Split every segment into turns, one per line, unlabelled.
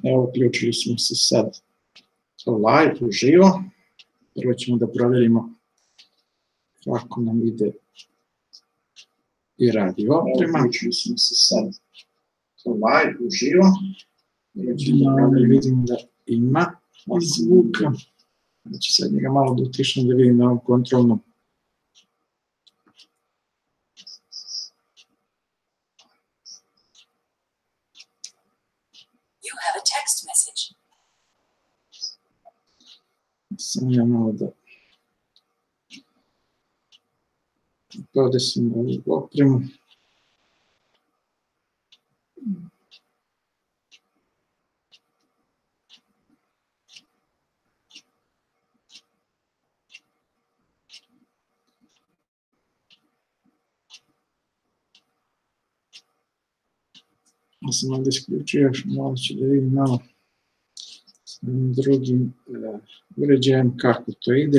Evo, uključili smo se sad live, uživo. Prvo ćemo da provjerimo kako nam ide i radi oprema. Evo, uključili smo se sad live, uživo. Vidim da ima zvuka. Znači sad njega malo da utišam da vidim na ovom kontrolnom. Sam ja malo da podesim ovu opremu. Ja sam ovdje isključio još malo ću da vidim malo s drugim uređajem kako to ide.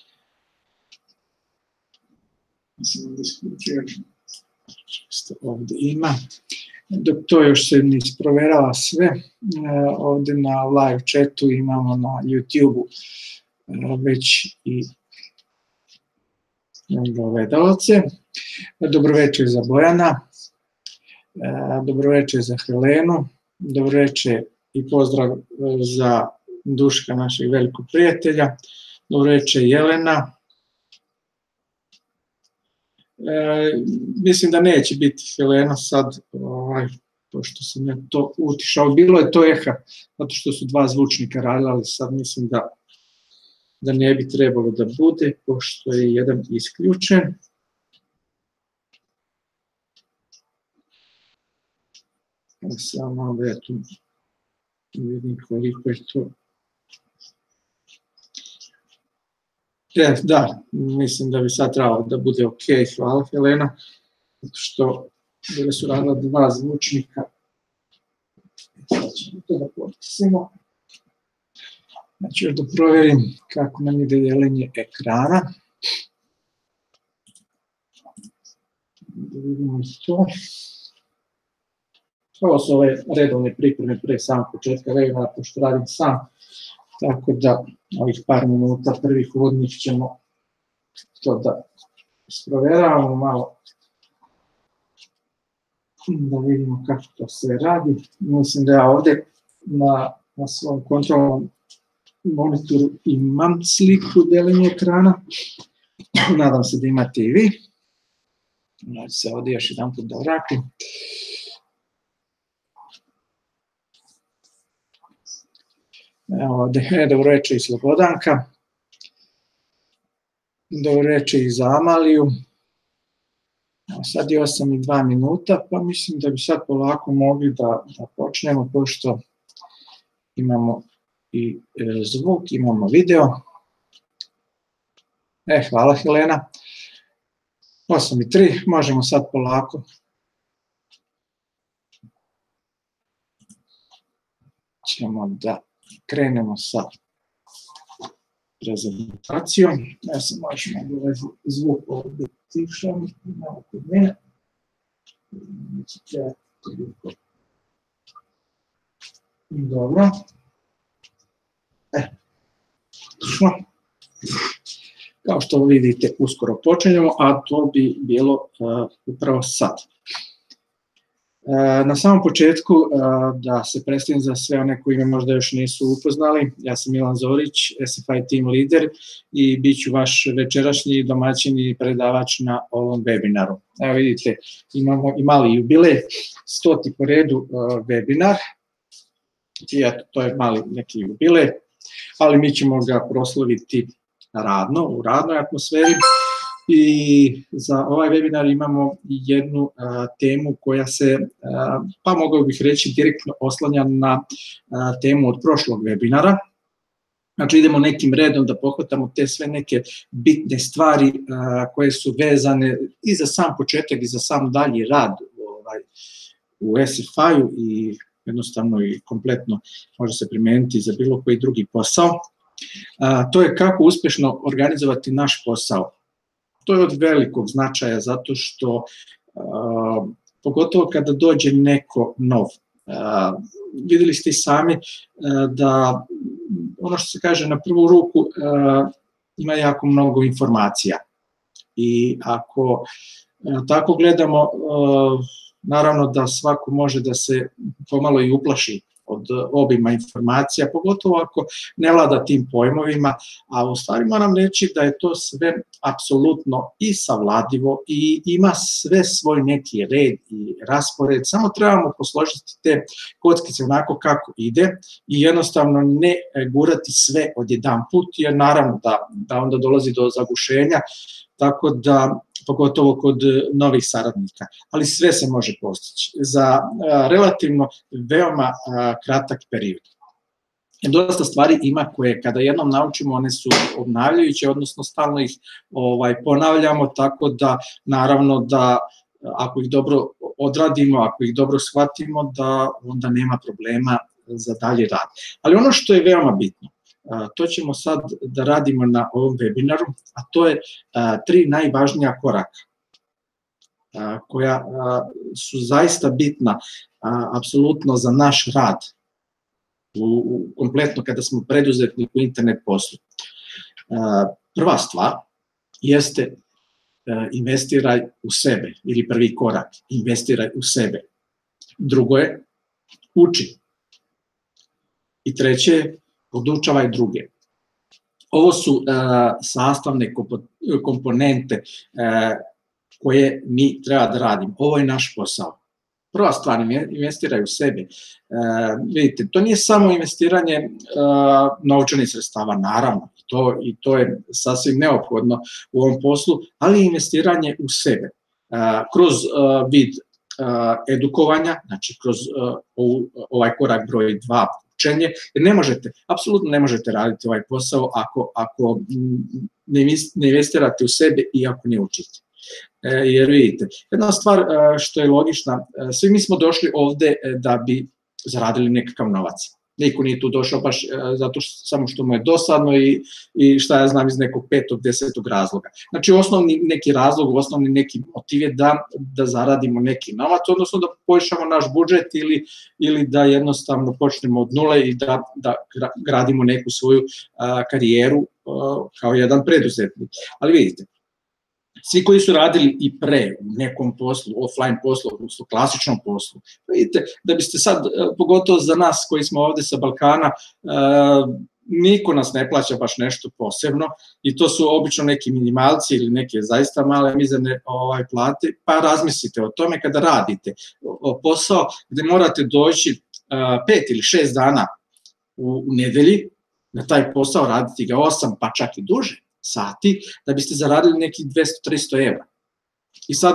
Ja sam ovdje isključio što ovdje ima. Dok to još se ne isproverava sve, ovdje na live chatu imamo na YouTube-u već i gledalce. Dobroveče za Bojana. Dobroveče za Helenu, dobroveče i pozdrav za Duška, našeg velikog prijatelja, dobroveče Jelena. Mislim da neće biti Helena sad, pošto sam ja to utišao, bilo je to eha, zato što su dva zvučnika radili, ali sad mislim da ne bi trebalo da bude, pošto je jedan isključen. Samo da ja tu vidim koliko je to. Da, mislim da bi sad trebalo da bude ok, hvala Helena, zato što bile su radila dva zvučnika. Sad ćemo to da potisimo. Znači još da provjerim kako nam ide delenje ekrana. Da vidimo to. Ovo su ove redovne pripreme pre samog početka webinara, pošto radim sam, tako da ovih par minuta prvih uvodnih ćemo to da isproveravamo malo, da vidimo kako to sve radi. Mislim da ja ovdje na svom kontrolnom monitoru imam sliku delenja ekrana, nadam se da imate i vi. Znači se ovdje još jedan put da vratim. Evo, dobroveče i Slobodanka, dobroveče i za Amaliju. Sad je 8:02 minuta, pa mislim da bi sad polako mogli da počnemo, pošto imamo i zvuk, imamo video. Hvala Helena. 8:03, možemo sad polako. Ćemo da krenemo sa prezentacijom. Ja sam možemo da zvuk ovdje tišam, malo kod mene. Dobro. Kao što vidite, uskoro počinjemo, a to bi bilo upravo sad. Na samom početku da se predstavim za sve one koji me možda još nisu upoznali, ja sam Milan Zorić, SFI Team Leader i bit ću vaš večerašnji domaćin i predavač na ovom webinaru. Evo vidite, imamo i mali jubilej, 100. po redu webinar, i eto, to je mali neki jubilej, ali mi ćemo ga proslaviti radno, u radnoj atmosferi. I za ovaj webinar imamo jednu temu koja se, pa mogao bih reći, direktno oslanja na temu od prošlog webinara. Znači idemo nekim redom da pohvatamo te sve neke bitne stvari koje su vezane i za sam početak i za sam dalji rad u SFI-u i jednostavno i kompletno može se primijeniti za bilo koji drugi posao. To je kako uspješno organizovati naš posao. To je od velikog značaja zato što, pogotovo kada dođe neko nov, Videli ste i sami da ono što se kaže na prvu ruku ima jako mnogo informacija i ako tako gledamo, naravno da svako može da se pomalo i uplaši od obima informacija, pogotovo ako ne vlada tim pojmovima, a u stvari moram reći da je to sve apsolutno i savladivo i ima sve svoj neki red i raspored, samo trebamo posložiti te kockice onako kako ide i jednostavno ne gurati sve odjedan put, jer naravno da onda dolazi do zagušenja, tako da pogotovo kod novih saradnika, ali sve se može postići za relativno veoma kratak period. Dosta stvari ima koje kada jednom naučimo, one su obnavljajuće, odnosno stalno ih ponavljamo, tako da naravno da ako ih dobro odradimo, ako ih dobro shvatimo, da onda nema problema za dalje rad. Ali ono što je veoma bitno, to ćemo sad da radimo na ovom webinaru, a to je 3 najvažnija koraka koja su zaista bitna apsolutno za naš rad, kompletno kada smo preduzetnik u internet poslu. Prva stvar jeste investiraj u sebe, ili prvi korak, investiraj u sebe. Drugo je uči. I treće je podučavaj druge. Ovo su sastavne komponente koje mi treba da radimo. Ovo je naš posao. Prva stvar, investiraj u sebe. Vidite, to nije samo investiranje novčanih sredstava, naravno, i to je sasvim neophodno u ovom poslu, ali investiranje u sebe. Kroz vid edukovanja, znači kroz ovaj korak broj 2, učenje, jer ne možete, apsolutno ne možete raditi ovaj posao ako ne investirate u sebe i ako ne učite. Jer vidite, jedna stvar što je logična, svi mi smo došli ovde da bi zaradili nekakav novac. Niko nije tu došao baš zato samo što mu je dosadno i šta ja znam iz nekog 5., 10. razloga. Znači osnovni neki razlog, osnovni neki motiv je da zaradimo neki novac, odnosno da poboljšamo naš budžet ili da jednostavno počnemo od nule i da gradimo neku svoju karijeru kao jedan preduzetnik. Ali vidite, svi koji su radili i pre u nekom poslu, offline poslu, odnosno klasičnom poslu, vidite, da biste sad, pogotovo za nas koji smo ovde sa Balkana, niko nas ne plaća baš nešto posebno i to su obično neki minimalci ili neke zaista male mizerne plate, pa razmislite o tome kada radite posao gde morate doći 5 ili 6 dana u nedelji, na taj posao raditi ga 8 pa čak i duže sati, da biste zaradili nekih 200-300 evra. I sad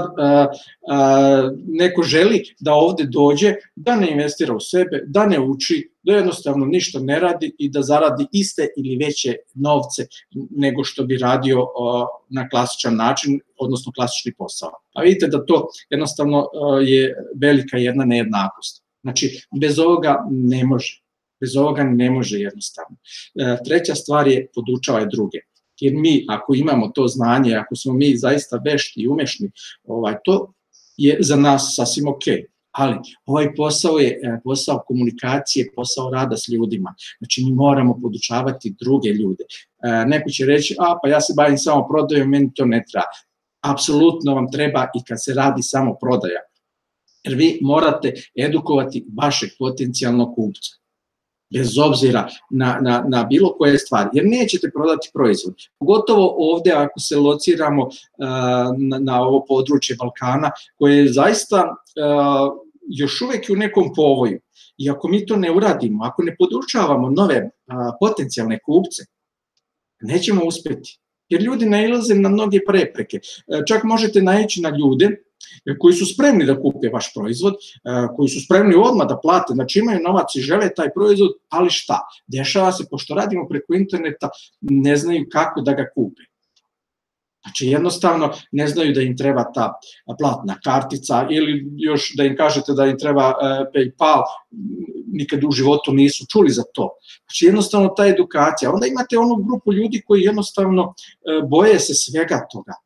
neko želi da ovde dođe, da ne investira u sebe, da ne uči, da jednostavno ništa ne radi i da zaradi iste ili veće novce nego što bi radio na klasičan način, odnosno klasični posao. A vidite da to jednostavno je velika jedna nejednakost. Znači, bez ovoga ne može. Bez ovoga ne može jednostavno. Treća stvar je podučavaj druge. Jer mi, ako imamo to znanje, ako smo mi zaista vešti i umešni, to je za nas sasvim ok. Ali ovaj posao je posao komunikacije, posao rada s ljudima. Znači mi moramo podučavati druge ljude. Neko će reći, pa ja se bavim samo prodajom, meni to ne treba. Apsolutno vam treba i kad se radi samo prodaja. Jer vi morate edukovati vašeg potencijalnog kupca. Bez obzira na bilo koje stvari, jer nećete prodati proizvod. Pogotovo ovde ako se lociramo na ovo područje Balkana, koje je zaista još uvek u nekom povoju. I ako mi to ne uradimo, ako ne podučavamo nove potencijalne kupce, nećemo uspeti. Jer ljudi nailaze na mnoge prepreke. Čak možete naići na ljude koji su spremni da kupe vaš proizvod, koji su spremni odmah da plate, znači imaju novac i žele taj proizvod, ali šta? Dešava se, pošto radimo preko interneta, ne znaju kako da ga kupe. Znači jednostavno ne znaju da im treba ta platna kartica ili još da im kažete da im treba PayPal, nikad u životu nisu čuli za to. Znači jednostavno ta edukacija. Onda imate onu grupu ljudi koji jednostavno boje se svega toga.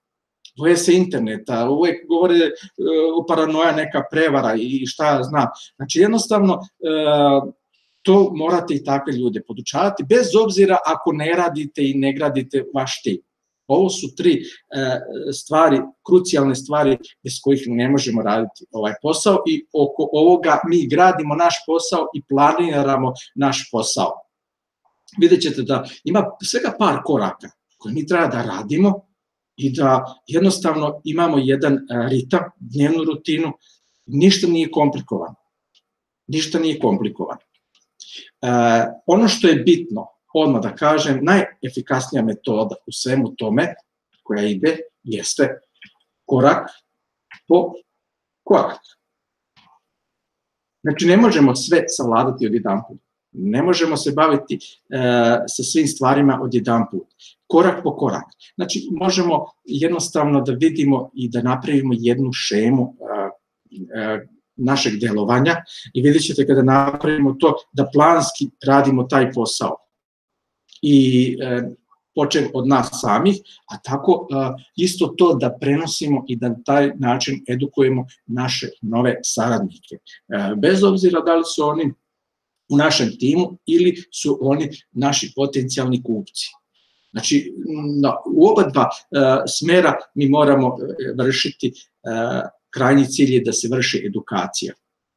boje se interneta, uvek govore o paranoja, neka prevara i šta ja znam. Znači jednostavno to morate i takve ljude podučavati, bez obzira ako ne radite i ne gradite vaš tim. Ovo su 3 stvari, krucijalne stvari bez kojih ne možemo raditi ovaj posao i oko ovoga mi gradimo naš posao i planiramo naš posao. Vidjet ćete da ima svega par koraka koje mi treba da radimo i da jednostavno imamo jedan ritam, dnevnu rutinu, ništa nije komplikovano. Ništa nije komplikovano. Ono što je bitno, odmah da kažem, najefikasnija metoda u svemu tome koja ide jeste korak po korak. Znači ne možemo sve savladati odjedanput. Ne možemo se baviti sa svim stvarima odjedanput. Korak po korak. Znači možemo jednostavno da vidimo i da napravimo jednu šemu našeg delovanja i vidjet ćete kada napravimo to da planski radimo taj posao. I počev od nas samih, a tako isto to da prenosimo i da na taj način edukujemo naše nove saradnike. Bez obzira da li su oni u našem timu ili su oni naši potencijalni kupci. Znači, u oba dva smera mi moramo vršiti, krajnji cilj je da se vrši edukacija.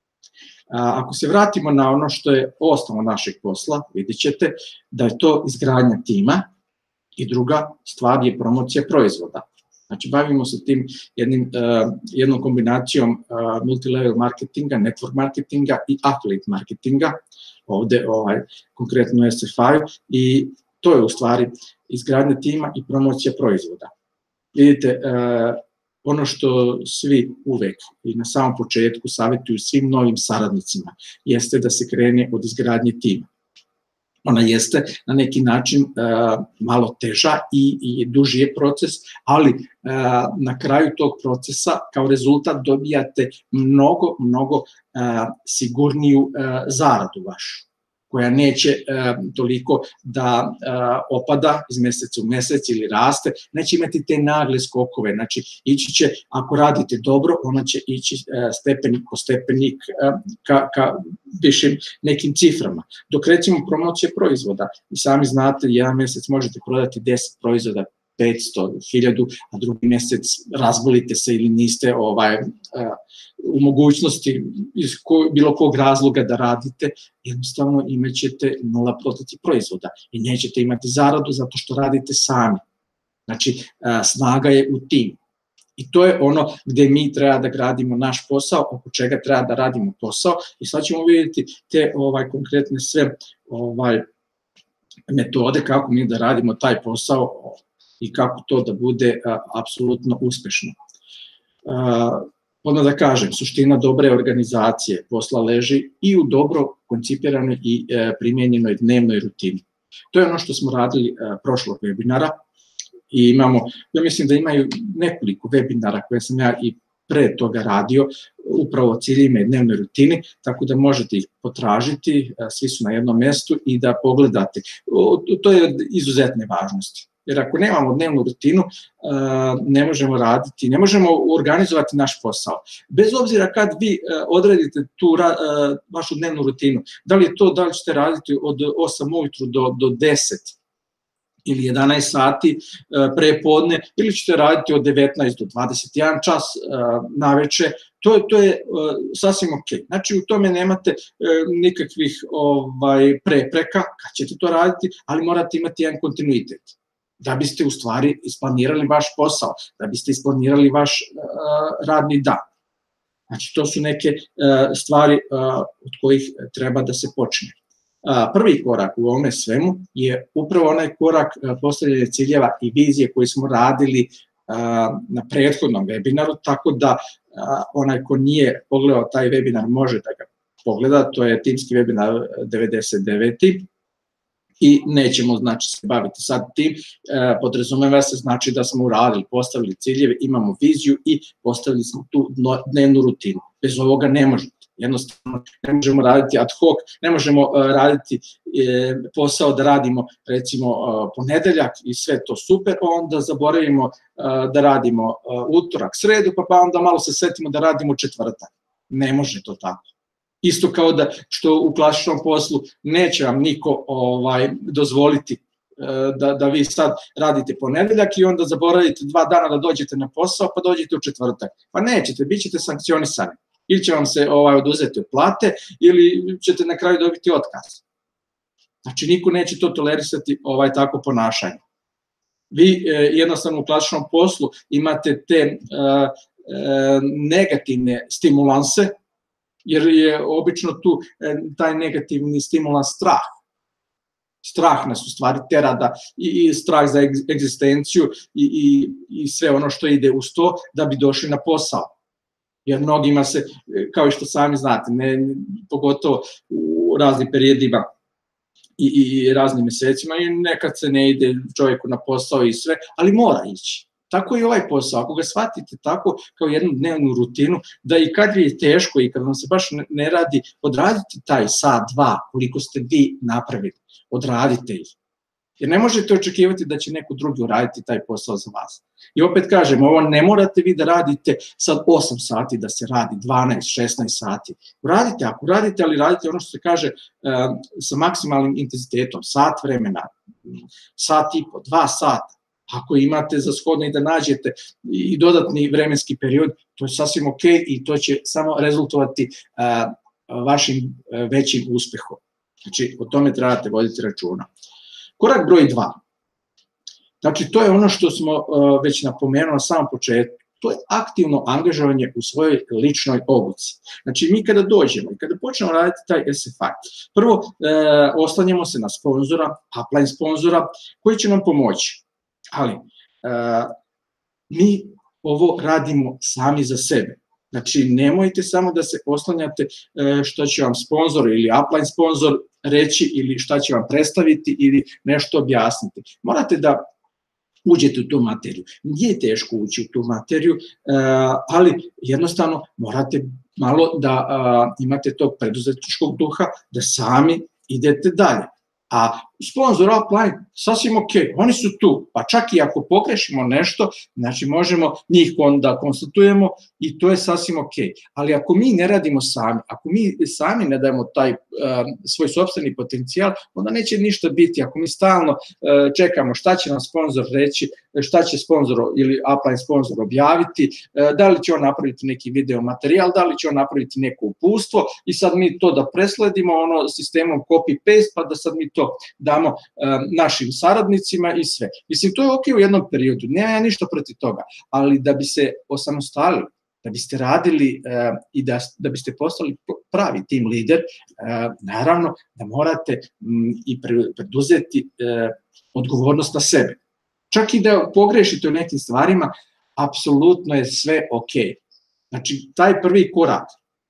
Ako se vratimo na ono što je osnova našeg posla, vidjet ćete da je to izgradnja tima i druga stvar je promocija proizvoda. Znači, bavimo se tim jednom kombinacijom multilevel marketinga, network marketinga i affiliate marketinga, ovde konkretno u SFI-u, i to je u stvari izgradnja tima i promocija proizvoda. Vidite, ono što svi uvek i na samom početku savjetuju svim novim saradnicima jeste da se krene od izgradnje tima. Ona jeste na neki način malo teža i duži je proces, ali na kraju tog procesa kao rezultat dobijate mnogo sigurniju zaradu vašu, koja neće toliko da opada iz meseca u mesec ili raste, neće imati te nagle skokove, znači ići će, ako radite dobro, ona će ići stepenik po stepenik ka višim nekim ciframa. Dok recimo promocija proizvoda, i sami znate, jedan mesec možete prodati 10 proizvoda, 500, 1000, a drugi mesec razbolite se ili niste u mogućnosti iz bilo kog razloga da radite, jednostavno imaćete 0 prodanih proizvoda i nećete imati zaradu zato što radite sami. Znači, snaga je u timu. I to je ono gde mi treba da gradimo naš posao, oko čega treba da radimo posao, i sad ćemo vidjeti te konkretne sve metode kako mi da radimo taj posao i kako to da bude apsolutno uspešno. Odmah da kažem, suština dobre organizacije posla leži i u dobro koncipiranoj i primjenjenoj dnevnoj rutini. To je ono što smo radili prošlog webinara i imamo, ja mislim da imaju nekoliko webinara koje sam ja i pre toga radio, upravo o ciljima i dnevnoj rutini, tako da možete ih potražiti, svi su na jednom mestu i da pogledate. To je od izuzetne važnosti. Jer ako nemamo dnevnu rutinu, ne možemo raditi, ne možemo organizovati naš posao. Bez obzira kad vi odredite tu vašu dnevnu rutinu, da li je to, da li ćete raditi od 8 ujutru do 10 ili 11 sati pre podne, ili ćete raditi od 19 do 21 čas naveče, to je sasvim ok. Znači, u tome nemate nikakvih prepreka kad ćete to raditi, ali morate imati jedan kontinuitet, da biste u stvari isplanirali vaš posao, da biste isplanirali vaš radni dan. Znači, to su neke stvari od kojih treba da se počne. Prvi korak u ovome svemu je upravo onaj korak postavljanja ciljeva i vizije koje smo radili na prethodnom webinaru, tako da onaj ko nije pogledao taj webinar može da ga pogleda, to je timski webinar 99. I nećemo, znači, se baviti sad tim, podrazumeva se, znači, da smo uradili, postavili ciljeve, imamo viziju i postavili smo tu dnevnu rutinu. Bez ovoga ne možete. Jednostavno, ne možemo raditi ad hoc, ne možemo raditi posao da radimo recimo ponedeljak i sve to super, onda zaboravimo da radimo utorak, sredu, pa onda malo se setimo da radimo četvrtak. Ne može to tako. Isto kao da što u klasičnom poslu neće vam niko dozvoliti da vi sad radite ponedeljak i onda zaboravite 2 dana da dođete na posao, pa dođete u četvrtak. Pa nećete, bit ćete sankcionisani. Ili će vam se oduzeti od plate, ili ćete na kraju dobiti otkaz. Znači, niko neće to tolerisati tako ponašanje. Vi jednostavno u klasičnom poslu imate te negativne stimulanse, jer je obično tu taj negativni stimulans strah. Strah nas u stvari tera da i strah za egzistenciju i sve ono što ide uz to da bi došli na posao. Jer mnogima se, kao i što sami znate, pogotovo u raznim periodima i raznim mesecima, i nekad se ne ide čovjeku na posao i sve, ali mora ići. Tako i ovaj posao, ako ga shvatite tako kao jednu dnevnu rutinu, da i kad je teško i kad vam se baš ne radi, odradite taj sat, 2, koliko ste vi napravili, odradite ih. Jer ne možete očekivati da će neko drugi uraditi taj posao za vas. I opet kažem, ovo ne morate vi da radite sad 8 sati, da se radi 12, 16 sati. Uradite, ako radite, ali radite ono što se kaže sa maksimalnim intenzitetom, sat vremena, sat i po, 2 sata. Ako imate za shodno i da nađete i dodatni vremenski period, to je sasvim ok i to će samo rezultovati vašim većim uspehom. Znači, o tome trebate voditi računa. Korak broj 2. Znači, to je ono što smo već napomenuli na samom početku. To je aktivno angažovanje u svojoj ličnoj obuci. Znači, mi kada dođemo i kada počnemo raditi taj SFI, prvo oslanjamo se na sponzora, upline sponzora, koji će nam pomoći. Ali, mi ovo radimo sami za sebe. Znači, nemojte samo da se oslanjate što će vam sponzor ili upline sponzor reći ili šta će vam predstaviti ili nešto objasniti. Morate da uđete u tu materiju. Nije teško ući u tu materiju, ali jednostavno morate malo da imate tog preduzetničkog duha, da sami idete dalje. A sponzor upline, sasvim ok, oni su tu, pa čak i ako pogrešimo nešto, znači možemo njih onda konstatujemo i to je sasvim ok. Ali ako mi ne radimo sami, ako mi sami ne dajemo taj svoj sopstveni potencijal, onda neće ništa biti. Ako mi stalno čekamo šta će nam sponzor reći, šta će sponzor ili upline sponzor objaviti, da li će on napraviti neki video materijal, da li će on napraviti neko uputstvo i sad mi to da presledimo sistemom copy-paste, pa da sad mi to damo našim saradnicima i sve. Mislim, to je ok u jednom periodu, nema ništa protiv toga, ali da bi se osamostalili, da biste radili i da biste postali pravi tim lider, naravno da morate i preduzeti odgovornost na sebe. Čak i da pogrešite u nekim stvarima, apsolutno je sve ok. Znači, taj prvi korak,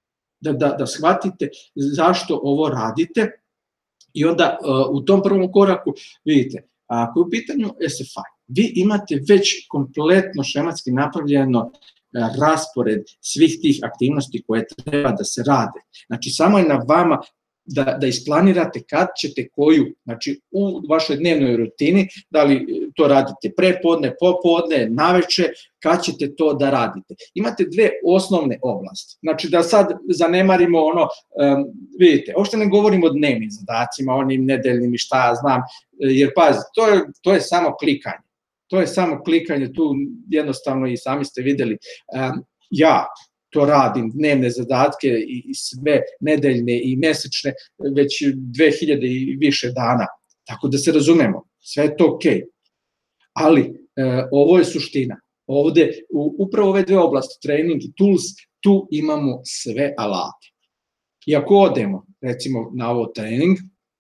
da shvatite zašto ovo radite, i onda u tom prvom koraku, vidite, ako je u pitanju SFI, vi imate već kompletno šematski napravljeno raspored svih tih aktivnosti koje treba da se rade. Znači, samo je na vama da isplanirate kad ćete koju, znači u vašoj dnevnoj rutini, da li to radite prepodne, popodne, naveče, kad ćete to da radite. Imate 2 osnovne oblasti. Znači, da sad zanemarimo vidite, uopšte ne govorimo o dnevnim zadacima, onim nedeljnim i šta ja znam, jer pazi, to je samo klikanje. To je samo klikanje, tu jednostavno i sami ste videli, ja to radim, dnevne zadatke i sve nedeljne i mesečne, već 2000 i više dana. Tako da se razumemo, sve je to ok. Ali ovo je suština. Ovde, upravo ove 2 oblasti, training i tools, tu imamo sve alate. I ako odemo, recimo, na ovo trening,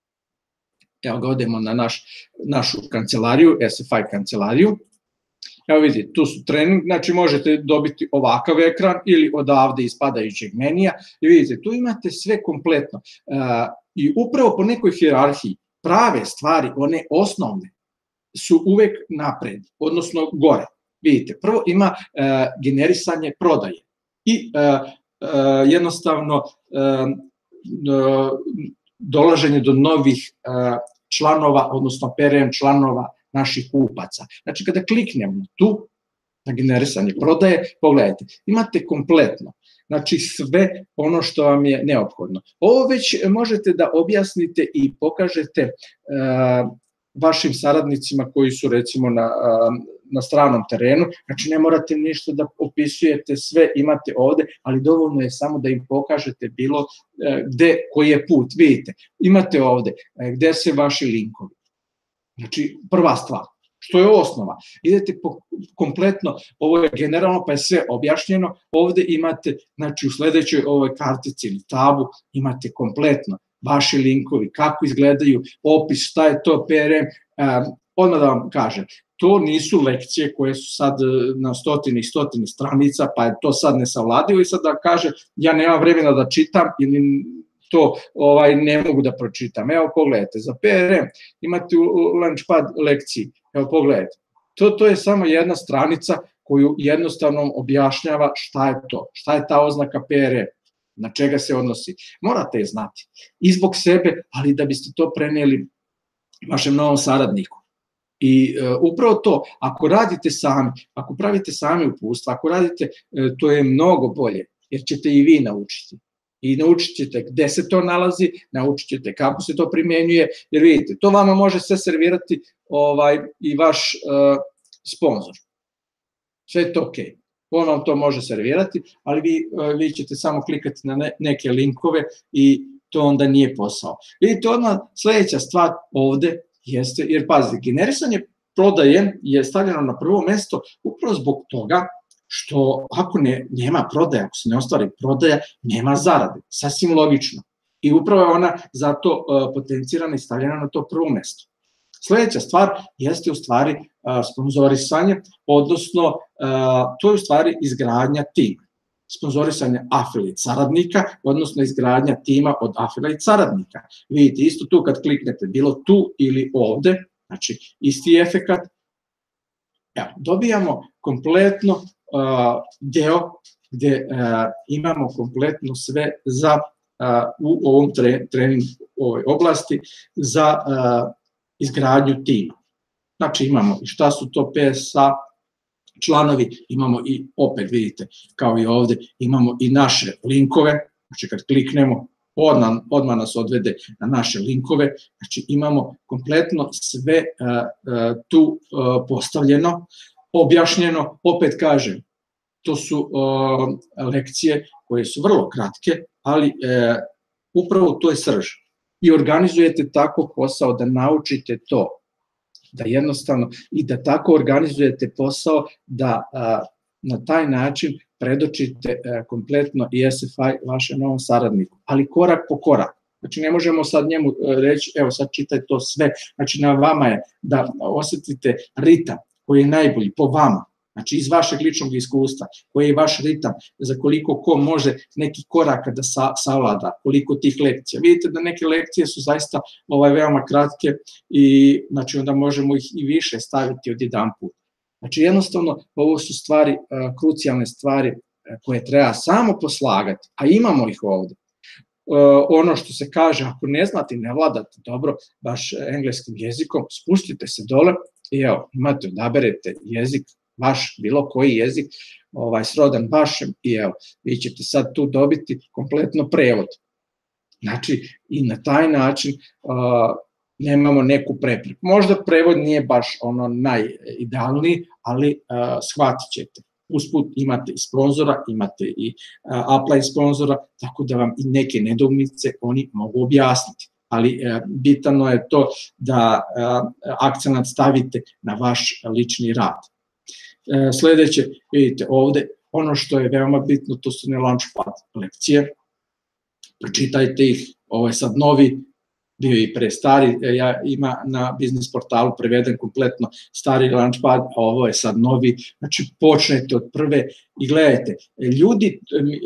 evo ga odemo na našu kancelariju, SFI kancelariju, evo vidite, tu su trening, znači možete dobiti ovakav ekran ili odavde iz padajućeg menija i vidite, tu imate sve kompletno. I upravo po nekoj hijerarhiji prave stvari, one osnovne, su uvek napred, odnosno gore. Vidite, prvo ima generisanje prodaje i jednostavno dolaženje do novih članova, odnosno PRM članova naših kupaca. Znači, kada kliknemo tu na generisanje prodaje, pogledajte, imate kompletno, znači sve ono što vam je neophodno. Ovo već možete da objasnite i pokažete vašim saradnicima koji su recimo na stranom terenu, znači ne morate ništa da opisujete, sve imate ovde, ali dovoljno je samo da im pokažete bilo gde, koji je put, vidite, imate ovde gde se vaši linkovi. Znači, prva stvar, što je osnova, idete kompletno, ovo je generalno, pa je sve objašnjeno, ovde imate, znači u sledećoj ovoj kartici ili tabu, imate kompletno vaši linkovi, kako izgledaju, opis, šta je to PRM, odmah da vam kažem, to nisu lekcije koje su sad na stotini i stotini stranica, pa je to sad nesavladivo i sad da kaže, ja nemam vremena da čitam ili to ne mogu da pročitam. Evo pogledajte, za PRM imate u Launchpad lekciji, evo pogledajte, to je samo jedna stranica koju jednostavno objašnjava šta je to, šta je ta oznaka PRM, na čega se odnosi. Morate je znati i zbog sebe, ali da biste to preneli vašem novom saradniku. I upravo to, ako radite sami, ako pravite sami upustva, ako radite, to je mnogo bolje, jer ćete i vi naučiti. I naučit ćete gde se to nalazi, naučit ćete kako se to primenjuje, jer vidite, to vama može sve servirati i vaš sponsor. Sve je to okej. On vam to može servirati, ali vi ćete samo klikati na neke linkove i to onda nije posao. Vidite, odmah sledeća stvar ovde jeste, jer pazite, generisanje prodaje je stavljeno na prvo mesto upravo zbog toga što ako nema prodaja, ako se ne ostvari prodaja, nema zarade. Sasvim logično. I upravo je ona zato potencirana i stavljena na to prvo mesto. Sledeća stvar jeste u stvari sponzorisanje, odnosno to je u stvari izgradnja tima. Sponzorisanje affiliate saradnika, odnosno izgradnja tima od affiliate saradnika. Vidite, isto tu kad kliknete, bilo tu ili ovde, znači isti efekat, dobijamo kompletno deo gde imamo kompletno sve za u ovom treningu ovoj oblasti za izgradnju tima. Znači imamo i šta su to PSA članovi, imamo i opet vidite kao i ovde imamo i naše linkove, znači kad kliknemo odmah nas odvede na naše linkove, znači imamo kompletno sve tu postavljeno, objašnjeno, opet kažem, to su lekcije koje su vrlo kratke, ali upravo to je srž. I organizujete tako posao da naučite to, da jednostavno i da tako organizujete posao da na taj način predočite kompletno i SFI vašem novom saradniku, ali korak po korak. Znači ne možemo sad njemu reći, evo sad čitaj to sve, znači na vama je da osetite ritam koji je najbolji po vama, znači iz vašeg ličnog iskustva, koji je vaš ritam, za koliko ko može neki koraka da savlada, koliko tih lekcija. Vidite da neke lekcije su zaista veoma kratke i znači onda možemo ih i više staviti od jedan put. Znači jednostavno ovo su stvari, krucijalne stvari koje treba samo poslagati, a imamo ih ovde. Ono što se kaže, ako ne znate i ne vladate dobro baš engleskim jezikom, spustite se dole i evo, imate, odaberete jezik, vaš, bilo koji jezik, srodan vašem i evo, vi ćete sad tu dobiti kompletno prevod. Znači, i na taj način nemamo neku prepreku. Možda prevod nije baš ono najidealniji, ali shvatit ćete. Usput imate i sponzora, imate i upline sponzora, tako da vam i neke nedoumice oni mogu objasniti. Ali bitno je to da akcenat stavite na vaš lični rad. Sledeće, vidite ovde, ono što je veoma bitno, to su ne Launchpad lekcije. Pročitajte ih, ovo je sad novi, bio i pre stari, ima na biznis portalu preveden kompletno stari Launchpad, a ovo je sad novi, znači počnete od prve i gledajte, ljudi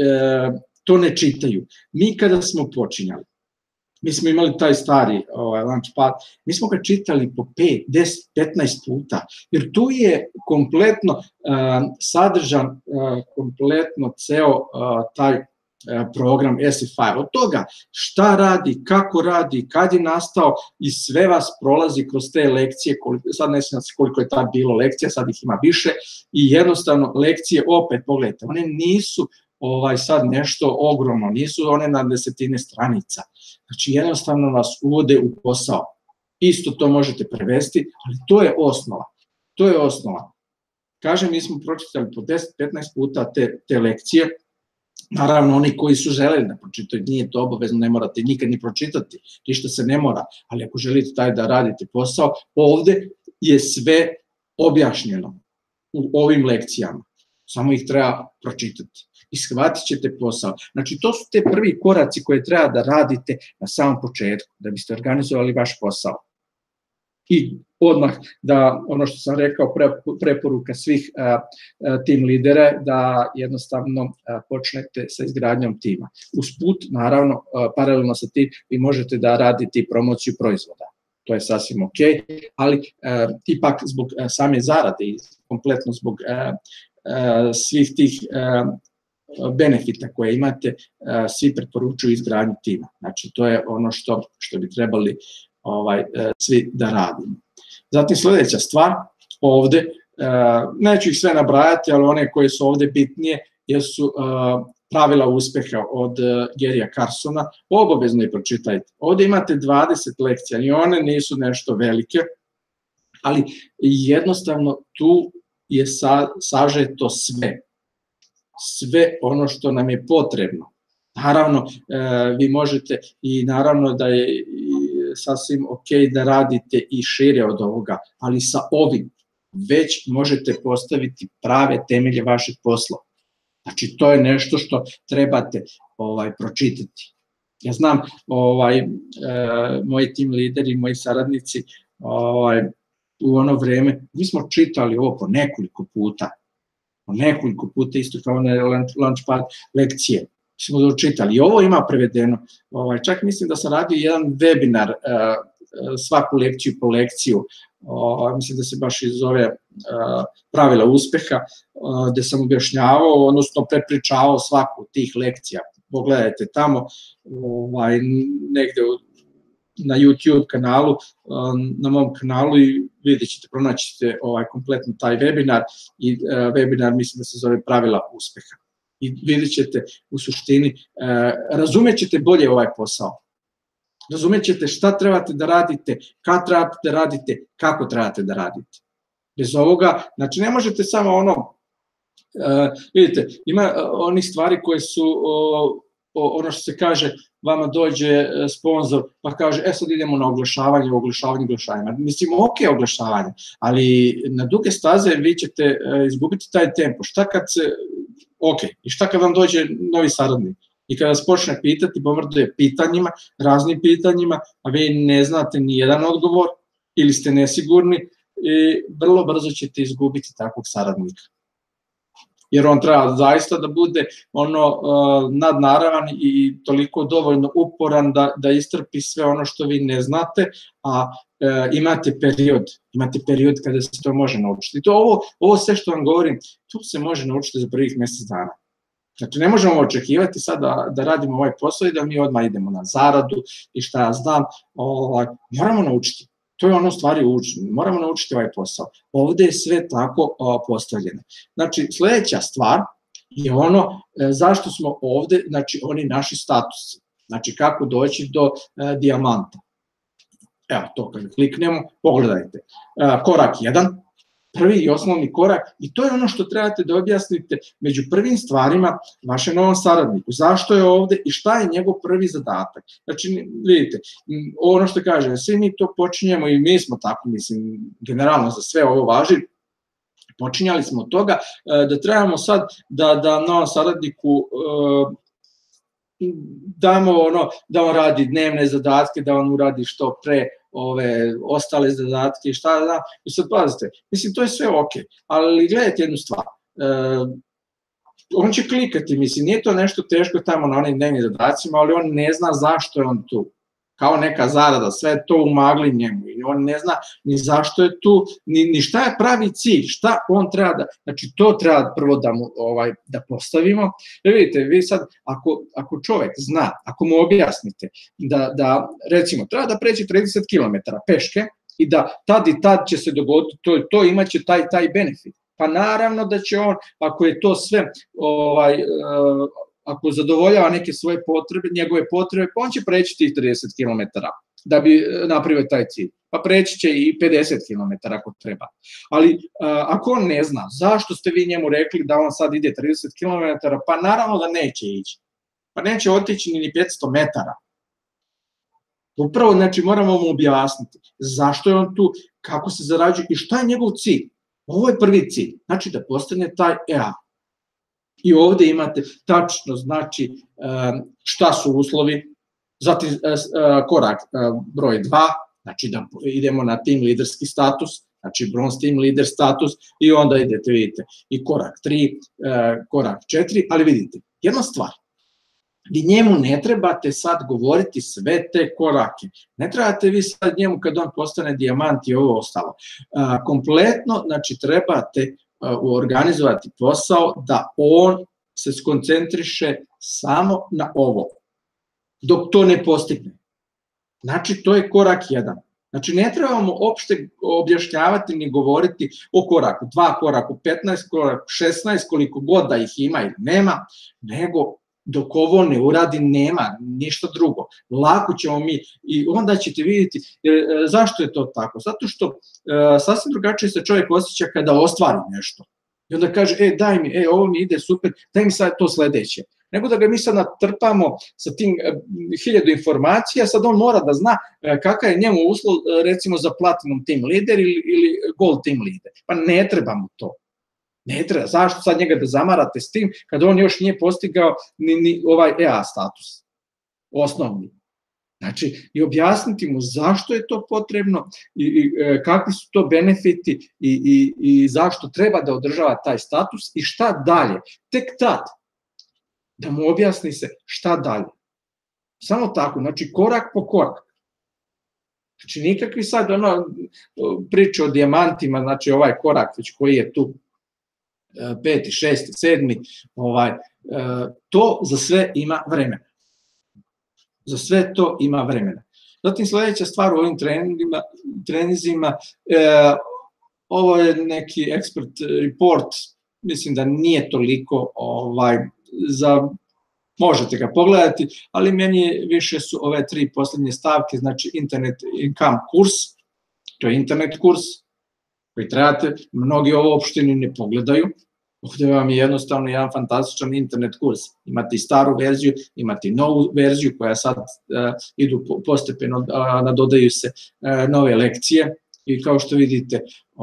to ne čitaju. Mi kada smo počinjali, mi smo imali taj stari Launchpad, mi smo ga čitali po 5, 10, 15 puta, jer tu je kompletno sadržan, kompletno ceo taj program SFI. Od toga šta radi, kako radi, kad je nastao i sve vas prolazi kroz te lekcije, sad ne znam koliko je tad bilo lekcija, sad ih ima više i jednostavno lekcije opet, pogledajte, one nisu sad nešto ogromno, nisu one na desetine stranica. Znači jednostavno vas uvode u posao. Isto to možete prevesti, ali to je osnova. To je osnova. Kažem, mi smo pročitali po 10-15 puta te lekcije. Naravno, oni koji su želeli da pročitaju, nije to obavezno, ne morate nikad ni pročitati, ništa se ne mora, ali ako želite taj da radite posao, ovde je sve objašnjeno u ovim lekcijama, samo ih treba pročitati i shvatit ćete posao. Znači, to su te prvi koraci koje treba da radite na samom početku, da biste organizovali vaš posao. I odmah da, ono što sam rekao, preporuka svih tim lidera, da jednostavno počnete sa izgradnjom tima. Usput, naravno, paralelno sa tim, vi možete da radite i promociju proizvoda. To je sasvim ok, ali ipak zbog same zarade i kompletno zbog svih tih benefita koje imate, svi preporučuju izgradnju tima. Znači, to je ono što bi trebali svi da radimo. Zatim sledeća stvar, ovde, neću ih sve nabrajati, ali one koje su ovde bitnije, jesu pravila uspeha od Garyja Carsona, obavezno ih pročitajte. Ovde imate 20 lekcija, i one nisu nešto velike, ali jednostavno tu je sažeto sve. Sve ono što nam je potrebno. Naravno, vi možete i naravno da je sasvim ok da radite i šire od ovoga, ali sa ovim već možete postaviti prave temelje vašeg posla. Znači, to je nešto što trebate pročitati. Ja znam, moji tim lideri, moji saradnici, u ono vreme, mi smo čitali ovo po nekoliko puta, isto kao one Launchpad lekcije, smo dočitali. I ovo ima prevedeno. Čak mislim da sam radio jedan webinar, svaku lekciju po lekciju, mislim da se baš i zove pravila uspeha, gde sam objašnjavao, odnosno prepričavao svaku od tih lekcija. Pogledajte tamo, negde na YouTube kanalu, na mom kanalu i vidjet ćete, pronaći ćete kompletno taj webinar i webinar mislim da se zove pravila uspeha. I vidjet ćete u suštini, razumet ćete bolje ovaj posao. Razumet ćete šta trebate da radite, kad trebate da radite, kako trebate da radite. Bez ovoga, znači ne možete samo vidite, ima onih stvari koje su, ono što se kaže, vama dođe sponsor pa kaže, sad idemo na oglašavanje. Mislim, ok oglašavanje, ali na duge staze vi ćete izgubiti taj tempo. Šta kad se, ok, i šta kad vam dođe novi saradnik? I kada vas počne pitati, bombarduje pitanjima, raznim pitanjima, a vi ne znate ni jedan odgovor ili ste nesigurni, i vrlo brzo ćete izgubiti takvog saradnika. Jer on treba zaista da bude nadnaravan i toliko dovoljno uporan da istrpi sve ono što vi ne znate, a imate period kada se to može naučiti. Ovo sve što vam govorim, to se može naučiti za prvih mesec dana. Znači, ne možemo očekivati sad da radimo ovaj posao i da mi odmah idemo na zaradu i šta ja znam, moramo naučiti. To je ono stvari učiti, moramo naučiti ovaj posao. Ovde je sve tako postavljeno. Znači, sledeća stvar je ono zašto smo ovde, znači oni naši statusi. Znači, kako doći do dijamanta. Evo, to kad kliknemo, pogledajte. Korak 1, prvi i osnovni korak, i to je ono što trebate da objasnite među prvim stvarima vašem novom saradniku. Zašto je ovde i šta je njegov prvi zadatak. Znači, vidite, ono što kažem, svi mi to počinjemo i mi smo tako, mislim, generalno za sve ovo važi, počinjali smo od toga da trebamo sad da novom saradniku damo da on radi dnevne zadatke, da on uradi što pre ove ostale zadatke i šta da, i sad pazite, mislim to je sve ok, ali gledajte jednu stvar, on će klikati, mislim nije to nešto teško tamo na onim dnevnim zadacima, ali on ne zna zašto je on tu. kao neka zarada, sve to u magli njemu i on ne zna ni zašto je tu, ni šta je pravi cilj, šta on treba da, znači to treba prvo da postavimo. Vidite, vi sad, ako čovek zna, ako mu objasnite da recimo, treba da pređe 30 km peške i da tad i tad će se dogoditi to imaće taj benefit. Pa naravno da će on, ako je to sve, ako zadovoljava neke svoje potrebe, njegove potrebe, pa on će preći tih 30 km da bi napravio taj cilj. Pa preći će i 50 km ako treba. Ali ako on ne zna, zašto ste vi njemu rekli da on sad ide 30 km, pa naravno da neće ići. Pa neće otići ni 500 metara. Upravo, znači, moramo mu objasniti zašto je on tu, kako se zarađuje i šta je njegov cilj. Ovo je prvi cilj, znači da postane taj EA. I ovde imate tačno, znači, šta su uslovi, zatim korak broj 2, znači da idemo na team liderski status, znači bronze team leader status i onda idete, vidite, i korak 3, korak 4, ali vidite, jedna stvar, vi njemu ne trebate sad govoriti sve te korake, ne trebate vi sad njemu kad on postane dijamant i ovo ostalo, kompletno, znači trebate organizovati posao da on se skoncentriše samo na ovo, dok to ne postigne. Znači, to je korak 1. Znači, ne trebamo opšte objašnjavati ni govoriti o koraku 2, koraku 15, koraku 16, koliko god da ih ima ili nema, nego dok ovo ne uradi nema ništa drugo. Lako ćemo mi, i onda ćete vidjeti zašto je to tako. Zato što sasvim drugačije se čovjek osjeća kada ostvari nešto. I onda kaže, daj mi, ovo mi ide super, daj mi sad to sledeće. Nego da ga mi sad natrpamo sa tim 1000 informacija, sad on mora da zna kakav je njemu uslov, recimo za platinum team leader ili gold team leader. Pa ne treba mu to. Ne treba, zašto sad njega da zamarate s tim kada on još nije postigao ni ovaj EA status, osnovni. Znači, i objasniti mu zašto je to potrebno i kakvi su to benefiti i zašto treba da održava taj status i šta dalje. Tek tad da mu objasni se šta dalje. Samo tako, znači korak po korak. Znači nikakvi sad priče o dijamantima, znači ovaj korak već koji je tu 5., 6., 7., to za sve ima vremena. Za sve to ima vremena. Zatim sledeća stvar u ovim treninzima, ovo je neki expert report, mislim da nije toliko možete ga pogledati, ali meni više su ove 3 poslednje stavke, znači Internet Income kurs, to je internet kurs koji trebate, mnogi ovo uopšte ne pogledaju, ovde vam je jednostavno jedan fantastičan internet kurs, imate i staru verziju, imate i novu verziju koja sad idu postepeno, nadodaju se nove lekcije i kao što vidite,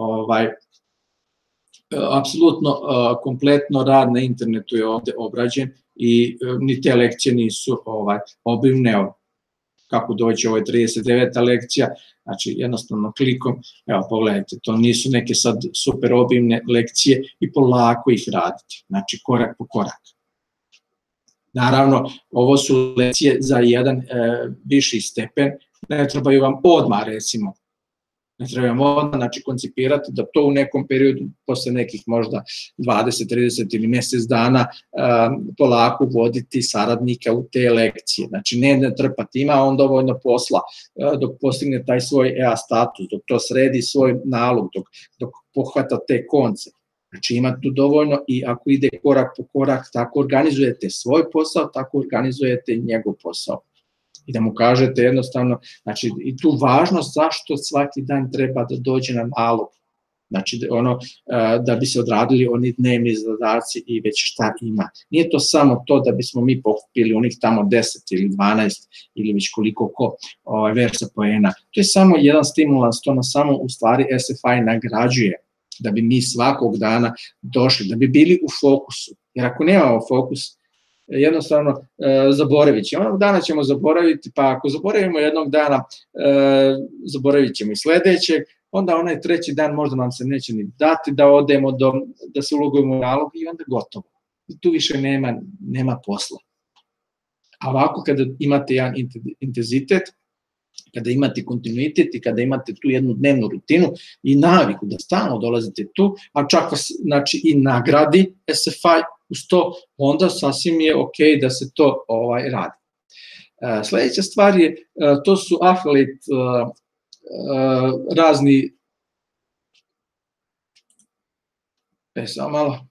apsolutno kompletno rad na internetu je ovde obrađen i ni te lekcije nisu obimne, kako doći, ovo je 39. lekcija, znači jednostavno klikom, evo pogledajte, to nisu neke sad super obimne lekcije i polako ih radite, znači korak po korak. Naravno, ovo su lekcije za jedan viši stepen, ne trebaju vam odmah recimo, ne trebamo odmah, znači koncipirati da to u nekom periodu, posle nekih možda 20, 30 ili mesec dana, polako voditi saradnika u te lekcije. Znači ne trpati, ima on dovoljno posla dok postigne taj svoj EA status, dok to sredi svoj nalog, dok pohvata te konce. Znači ima tu dovoljno i ako ide korak po korak, tako organizujete svoj posao, tako organizujete i njegov posao. I da mu kažete jednostavno, znači i tu važnost zašto svaki dan treba da dođe na nalog, znači da bi se odradili oni dnevni zadaci i već šta ima. Nije to samo to da bismo mi pokupili onih tamo 10 ili 12 ili već koliko ko versa poena. To je samo jedan stimulans, to nas samo u stvari SFI nagrađuje, da bi mi svakog dana došli, da bi bili u fokusu. Jer ako nemamo fokus, jednostavno zaboravit ćemo. Jednog dana ćemo zaboraviti, pa ako zaboravimo jednog dana, zaboravit ćemo i sledećeg, onda onaj treći dan možda nam se neće ni dati da odemo, da se ulogujemo u nalog i onda gotovo. I tu više nema posla. A ovako kada imate jedan intenzitet, kada imate kontinuitet i kada imate tu jednu dnevnu rutinu i naviku da stalno dolazite tu, a čak vas znači i nagradi SFI uz to, onda sasvim je ok da se to radi. Sledeća stvar je, to su affiliate razni, samo malo,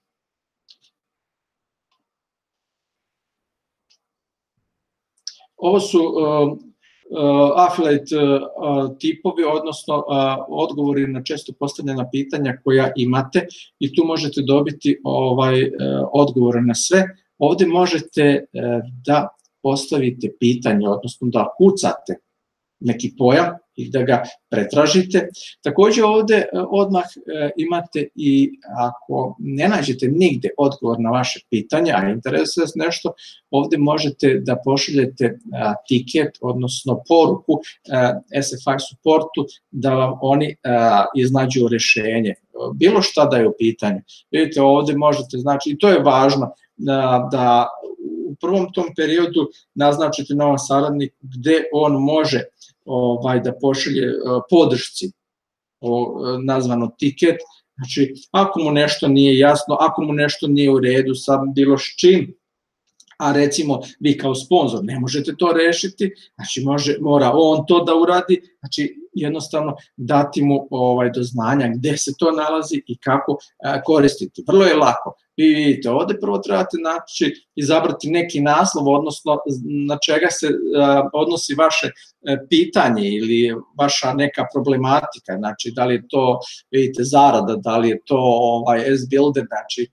ovo su affiliate tipovi, odnosno odgovori na često postavljena pitanja koja imate i tu možete dobiti odgovore na sve. Ovde možete da postavite pitanje, odnosno da kucate neki pojam i da ga pretražite. Takođe ovde odmah imate i ako ne nađete nigde odgovor na vaše pitanje, a interesuje vas nešto, ovde možete da pošaljete tiket, odnosno poruku SFI supportu da vam oni iznađu rešenje. Bilo šta da je u pitanju. Vidite, ovde možete, znači, i to je važno da u prvom tom periodu naznačite novom saradniku gde on može da pošalje podršci nazvano tiket, znači ako mu nešto nije jasno, ako mu nešto nije u redu sa bilo s čim, a recimo vi kao sponzor ne možete to rešiti, znači mora on to da uradi, znači jednostavno dati mu do znanja gde se to nalazi i kako koristiti. Vrlo je lako. Vi vidite, ovde prvo trebate izabrati neki naslov, odnosno na čega se odnosi vaše pitanje ili vaša neka problematika, znači da li je to, vidite, zarada, da li je to S-Builder, znači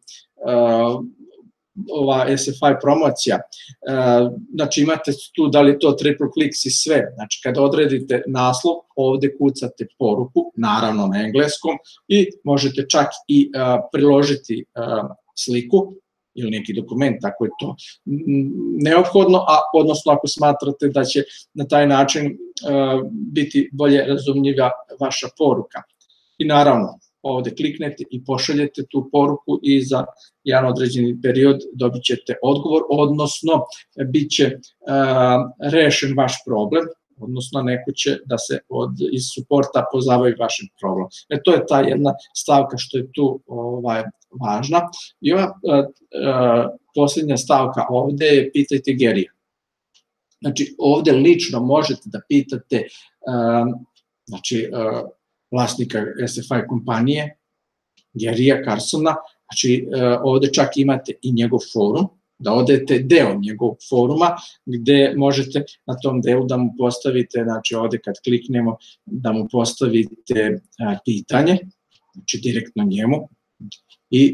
ova SFI promocija, znači imate tu da li to triple clicks i sve, znači kada odredite naslov, ovde kucate poruku, naravno na engleskom, i možete čak i priložiti sliku ili neki dokument, ako je to neophodno, odnosno ako smatrate da će na taj način biti bolje razumljiva vaša poruka. I naravno, ovde kliknete i pošaljete tu poruku i za jedan određeni period dobit ćete odgovor, odnosno bit će rešen vaš problem, odnosno neko će da se iz suporta pozabavi vašim problemom. To je ta jedna stavka što je tu važna. I ova poslednja stavka ovde je pitajte Gerija. Znači ovde lično možete da pitate vlasnika SFI kompanije, Gerija Carsona, znači ovde čak imate i njegov forum, da odete deo njegovog foruma gde možete na tom delu da mu postavite, znači ovde kad kliknemo da mu postavite pitanje, znači direktno njemu i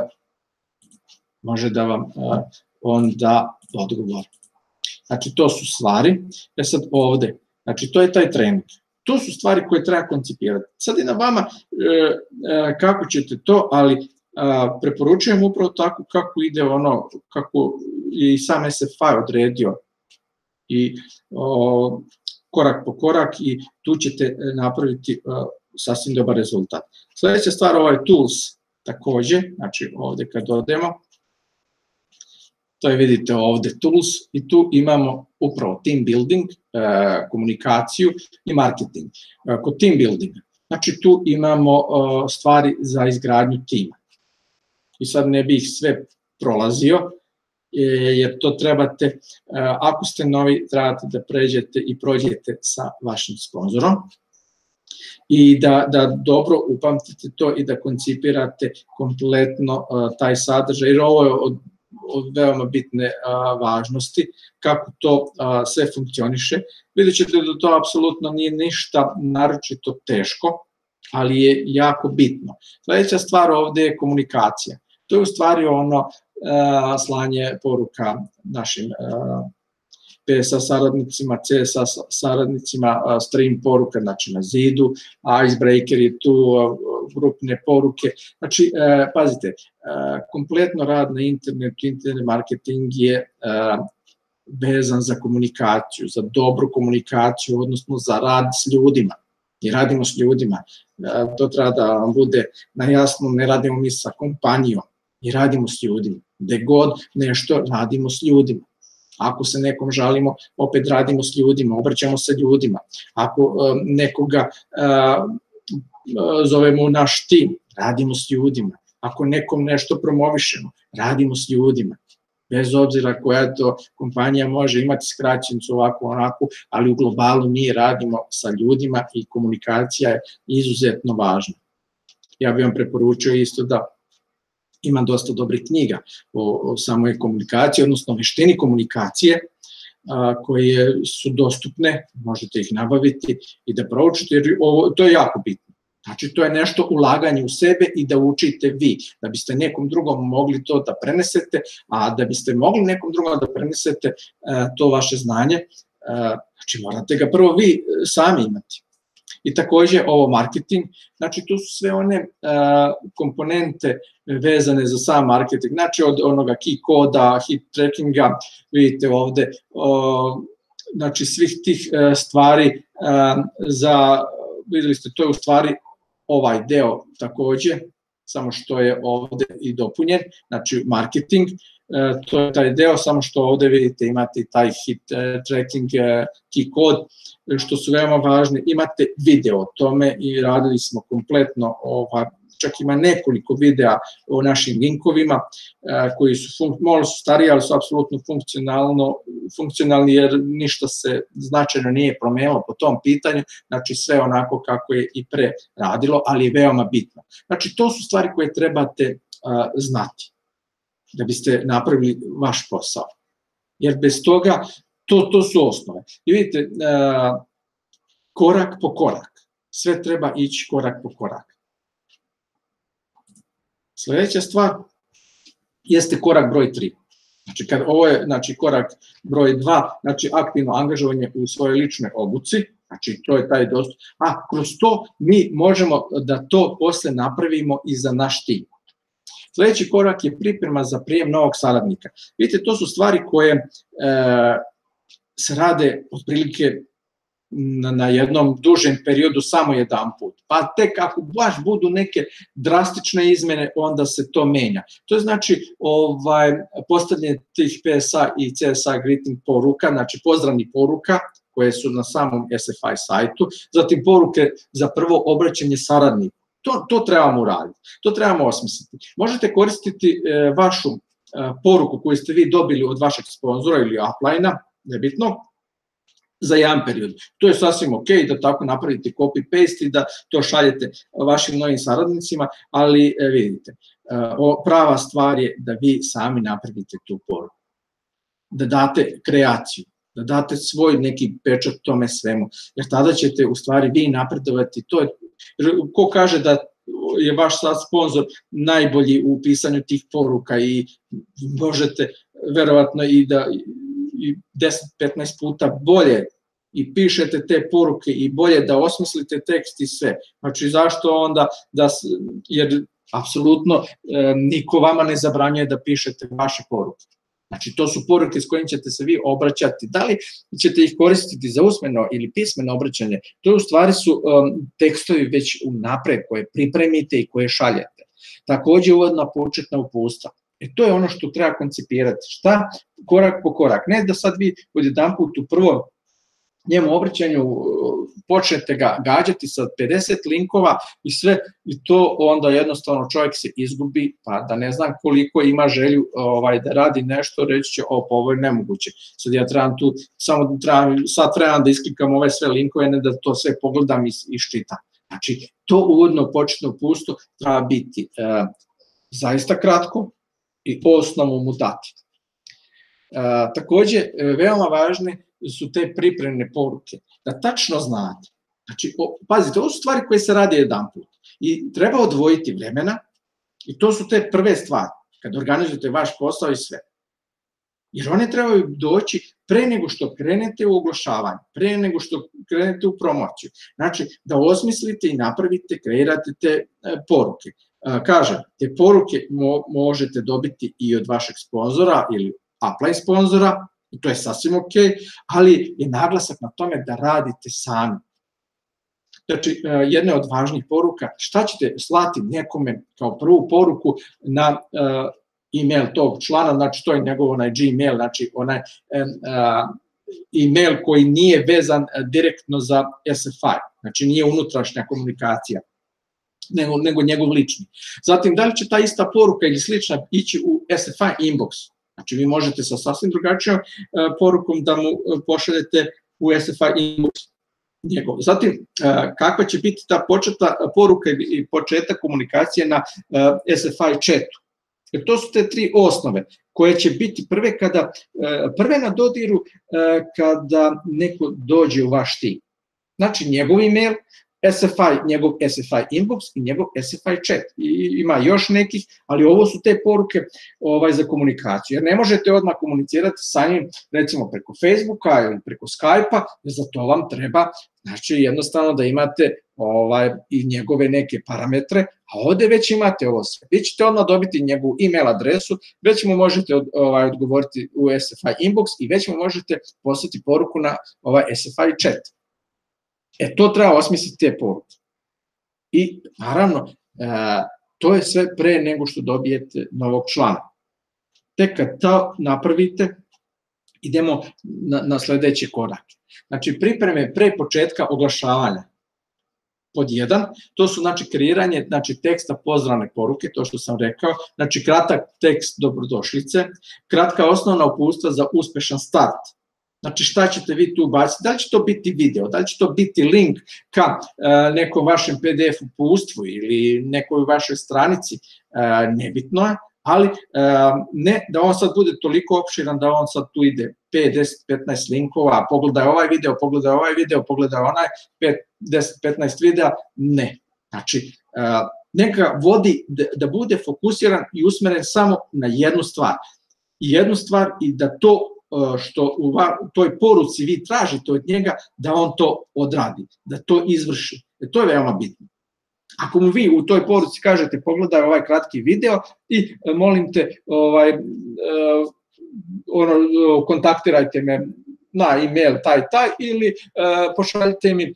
može da vam on da odgovor. Znači to su stvari, sad ovde, znači to je taj trening. To su stvari koje treba koncipirati. Sad je na vama kako ćete to, ali preporučujem upravo tako kako ide ono, kako je i sam SFI odredio i korak po korak i tu ćete napraviti sasvim dobar rezultat. Sledeća stvar, ovaj tools takođe, znači ovde kad odemo, to je vidite ovde tools i tu imamo upravo team building, komunikaciju i marketing. Kod team buildinga, znači tu imamo stvari za izgradnju tima. I sad ne bih sve prolazio, jer to trebate, ako ste novi, trebate da pređete i prođete sa vašim sponzorom i da dobro upamtite to i da koncipirate kompletno taj sadržaj, jer ovo je od veoma bitne važnosti, kako to sve funkcioniše. Vidjet ćete da to apsolutno nije ništa naročito teško, ali je jako bitno. Sledeća stvar ovde je komunikacija. To je u stvari ono slanje poruka našim PSA saradnicima, CSA saradnicima, stream poruka, znači na zidu, icebreaker je tu, grupne poruke. Znači, pazite, kompletno rad na internetu, internet marketing je vezan za komunikaciju, za dobru komunikaciju, odnosno za rad s ljudima. I radimo s ljudima. To treba da vam bude najjasno, ne radimo mi sa kompanijom, i radimo s ljudima. Gde god nešto radimo s ljudima. Ako se nekom žalimo, opet radimo s ljudima, obraćamo se ljudima. Ako nekoga zovemo u naš tim, radimo s ljudima. Ako nekom nešto promovišemo, radimo s ljudima. Bez obzira koja to kompanija može imati skraćenicu ovako onako, ali u globalu mi radimo sa ljudima i komunikacija je izuzetno važna. Ja bih vam preporučio isto da imam dosta dobrih knjiga o samoj komunikaciji, odnosno veštini komunikacije, koje su dostupne, možete ih nabaviti i da proučite, jer to je jako bitno. Znači, to je nešto ulaganje u sebe i da učite vi, da biste nekom drugom mogli to da prenesete, a da biste mogli nekom drugom da prenesete to vaše znanje, znači morate ga prvo vi sami imati. I takođe ovo marketing, znači tu su sve one komponente vezane za sam marketing, znači od onoga key koda, hit trackinga, vidite ovde, znači svih tih stvari videli ste, to je u stvari ovaj deo takođe, samo što je ovde i dopunjen, znači marketing, to je taj deo, samo što ovde vidite imate taj hit tracking, key code, što su veoma važni, imate video o tome i radili smo kompletno, čak ima nekoliko videa o našim linkovima koji su malo stariji, ali su apsolutno funkcionalni jer ništa se značajno nije promenilo po tom pitanju, znači sve onako kako je i pre radilo, ali je veoma bitno. Znači to su stvari koje trebate znati da biste napravili vaš posao, jer bez toga to su osnove. I vidite, korak po korak, sve treba ići korak po korak. Sledeća stvar jeste korak broj 3. Znači, ovo je korak broj 2, znači aktivno angažovanje u svojoj ličnoj obuci, znači to je taj dostup, a kroz to mi možemo da to posle napravimo i za naš tim. Sledeći korak je priprema za prijem novog saradnika. Vidite, to su stvari koje se rade otprilike na jednom dužem periodu samo jedan put. Pa tek ako baš budu neke drastične izmene, onda se to menja. To je znači postavljanje tih PSA i CSA greeting poruka, znači pozdravnih poruka koje su na samom SFI sajtu, zatim poruke za prvo obraćanje saradniku. To trebamo uraditi, to trebamo osmisliti. Možete koristiti vašu poruku koju ste vi dobili od vašeg sponzora ili upline-a, nebitno, za jedan period. To je sasvim ok da tako napravite copy-paste i da to šaljete vašim novim saradnicima, ali vidite, prava stvar je da vi sami napravite tu poruku, da date kreaciju, da date svoj neki pečat tome svemu, jer tada ćete u stvari vi napredovati. Ko kaže da je vaš sad sponzor najbolji u pisanju tih poruka i možete verovatno i da 10-15 puta bolje i pišete te poruke i bolje da osmislite tekst i sve. Znači zašto onda, jer apsolutno niko vama ne zabranjuje da pišete vaše poruke. Znači to su poruke s kojim ćete se vi obraćati. Da li ćete ih koristiti za usmeno ili pismeno obraćanje, to u stvari su tekstovi već unapred koje pripremite i koje šaljete. Takođe uvodna početna uputstva. To je ono što treba koncipirati. Šta? Korak po korak. Ne da sad vi odjedanput u prvom njemu obraćanju počnete ga gađati sa 50 linkova i sve, i to onda jednostavno čovjek se izgubi, pa da ne znam koliko ima želju da radi nešto, reći će, ovo je nemoguće. Sad ja trebam tu, sad trebam da isklikam ove sve linkove, ne da to sve pogledam i iščitam. Znači, to uvodno početno uputstvo treba biti zaista kratko i po osnovu mu dati. Takođe, veoma važne su te pripremne poruke, da tačno znate. Znači, pazite, ovo su stvari koje se radi jedan put i treba odvojiti vremena i to su te prve stvari, kad organizujete vaš posao i sve. Jer one trebaju doći pre nego što krenete u oglašavanje, pre nego što krenete u promociju. Znači, da osmislite i napravite, kreirate te poruke. Kažem, te poruke možete dobiti i od vašeg sponzora ili upline sponzora, i to je sasvim ok, ali je naglasak na tome da radite sami. Znači, jedna od važnijih poruka, šta ćete slati nekome kao prvu poruku na e-mail tog člana, znači to je njegov onaj Gmail, znači onaj e-mail koji nije vezan direktno za SFI, znači nije unutrašnja komunikacija, nego njegov lični. Zatim, da li će ta ista poruka ili slična ići u SFI inbox? Znači, vi možete sa sasvim drugačijom porukom da mu pošaljete u SFI inbox njegov. Zatim, kakva će biti ta početna poruka i početak komunikacije na SFI chatu? Jer to su te tri osnove koje će biti prve na dodiru kada neko dođe u vaš tim. Znači, njegov email, njegov SFI inbox i njegov SFI chat. Ima još nekih, ali ovo su te poruke za komunikaciju. Jer ne možete odmah komunicirati sa njim, recimo preko Facebooka ili preko Skype-a, jer za to vam treba, znači jednostavno da imate i njegove neke parametre, a ovde već imate ovo sve. Vi ćete odmah dobiti njegovu email adresu, već mu možete odgovoriti u SFI inbox i već mu možete poslati poruku na SFI chat. To treba osmisliti te poruke. I naravno, to je sve pre nego što dobijete novog člana. Tek kad to napravite, idemo na sledeće korake. Znači, pripreme pre početka oglašavanja. Pod 1, to su kreiranje teksta pozdravne poruke, to što sam rekao, znači kratak tekst dobrodošlice, kratka osnovna uputstva za uspešan start. Znači šta ćete vi tu baciti, da li će to biti video, da li će to biti link ka nekom vašem PDF uputstvu ili nekoj vašoj stranici, nebitno je, ali ne da on sad bude toliko opširan da on sad tu ide 5, 10, 15 linkova, pogledaj ovaj video, pogledaj ovaj video, pogledaj onaj 5, 10, 15 videa, ne. Znači, neka vodi da bude fokusiran i usmeren samo na jednu stvar. I da to što u toj poruci vi tražite od njega, da on to odradi, da to izvrši. To je veoma bitno. Ako mu vi u toj poruci kažete pogledaj ovaj kratki video i molim te kontaktirajte me na e-mail taj ili pošaljite mi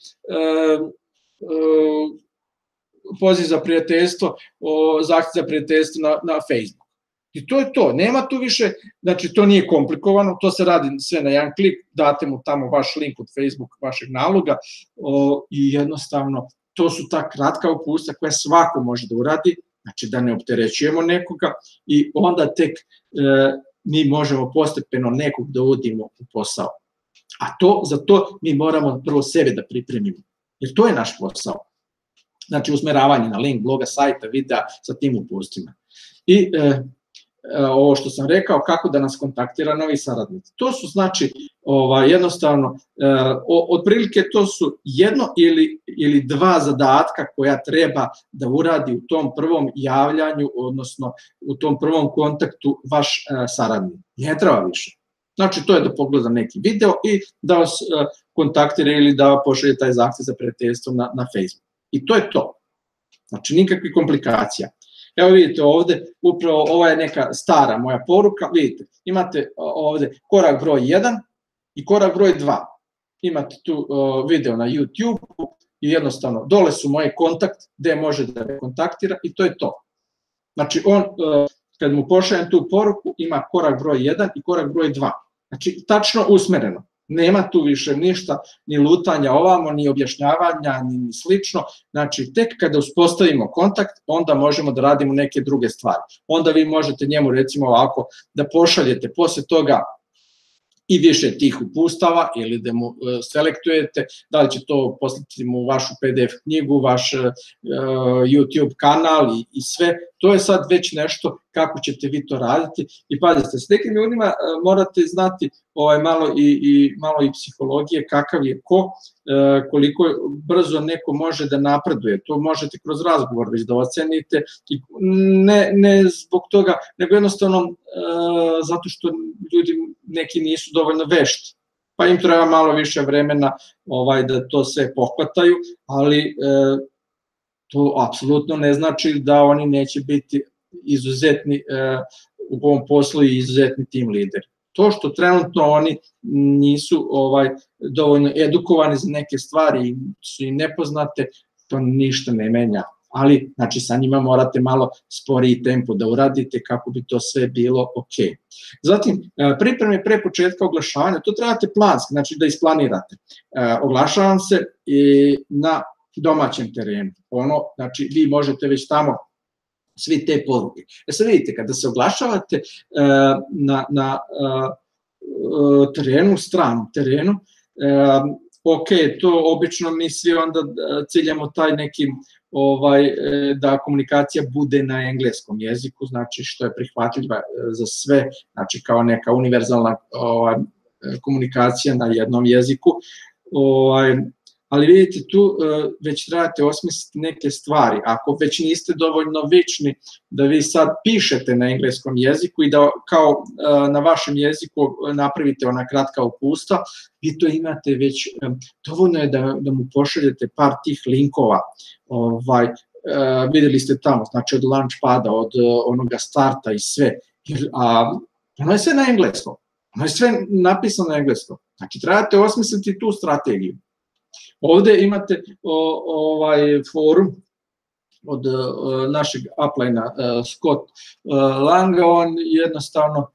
poziv za prijateljstvo, zahtev za prijateljstvo na Facebook. I to je to, nema tu više, znači to nije komplikovano, to se radi sve na jedan klik, date mu tamo vaš link od Facebook vašeg naloga i jednostavno to su ta kratka uputstva koja svako može da uradi, znači da ne opterećujemo nekoga i onda tek mi možemo postepeno nekog da uvodimo u posao. A za to mi moramo prvo sebe da pripremimo, jer to je naš posao. Znači usmeravanje na link bloga, sajta, videa sa tim uputstvima. I ovo što sam rekao, kako da nas kontaktira novi saradnici. To su znači jednostavno, otprilike to su jedno ili dva zadatka koja treba da uradi u tom prvom javljanju, odnosno u tom prvom kontaktu vaš saradnik. Ne treba više. Znači to je da pogleda neki video i da vas kontaktira ili da pošalje taj zahtev za prijateljstvo na Facebook. I to je to. Znači nikakvih komplikacija. Evo vidite ovde, upravo ova je neka stara moja poruka, vidite, imate ovde korak broj 1 i korak broj 2. Imate tu video na YouTube i jednostavno dole su moje kontakt gde može da me kontaktira i to je to. Znači on, kad mu pošaljem tu poruku, ima korak broj 1 i korak broj 2. Znači tačno usmereno. Nema tu više ništa, ni lutanja ovamo, ni objašnjavanja, ni slično. Znači, tek kada uspostavimo kontakt, onda možemo da radimo neke druge stvari. Onda vi možete njemu, recimo ovako, da pošaljete posle toga i više tih uputstava ili da mu selektujete, da li će to poslati mu vašu PDF knjigu, vaš YouTube kanal i sve. To je sad već nešto kako ćete vi to raditi. I pazite, s nekim ljudima morate znati malo i psihologije, kakav je ko, koliko koliko neko može da napreduje. To možete kroz razgovor već da ocenite, ne zbog toga, nego jednostavno zato što ljudi neki nisu dovoljno vešti, pa im treba malo više vremena da to sve pohvataju, ali to apsolutno ne znači da oni neće biti izuzetni u ovom poslu i izuzetni tim lideri. To što trenutno oni nisu dovoljno edukovani za neke stvari i su im nepoznate, to ništa ne menja ali znači sa njima morate malo sporiji tempo da uradite kako bi to sve bilo ok. Zatim, pripreme pre početka oglašavanja, to trebate planski, znači da isplanirate. Oglašavam se i na domaćem terenu, znači vi možete već tamo svi te poruke. Sad vidite, kada se oglašavate na terenu, stranom terenu, ok, to obično mi svi onda ciljamo taj neki da komunikacija bude na engleskom jeziku, znači što je prihvatljiva za sve, znači kao neka univerzalna komunikacija na jednom jeziku, ali vidite tu već trebate osmisliti neke stvari. Ako već niste dovoljno vični da vi sad pišete na engleskom jeziku i da kao na vašem jeziku napravite ona kratka uputstva, vi to imate već, dovoljno je da mu pošaljete par tih linkova, videli ste tamo, znači od Launchpada, od onoga starta i sve, a ono je sve na engleskom, ono je sve napisano na engleskom, znači trebate osmisliti tu strategiju. Ovde imate forum od našeg uplina Scott Langa, on jednostavno,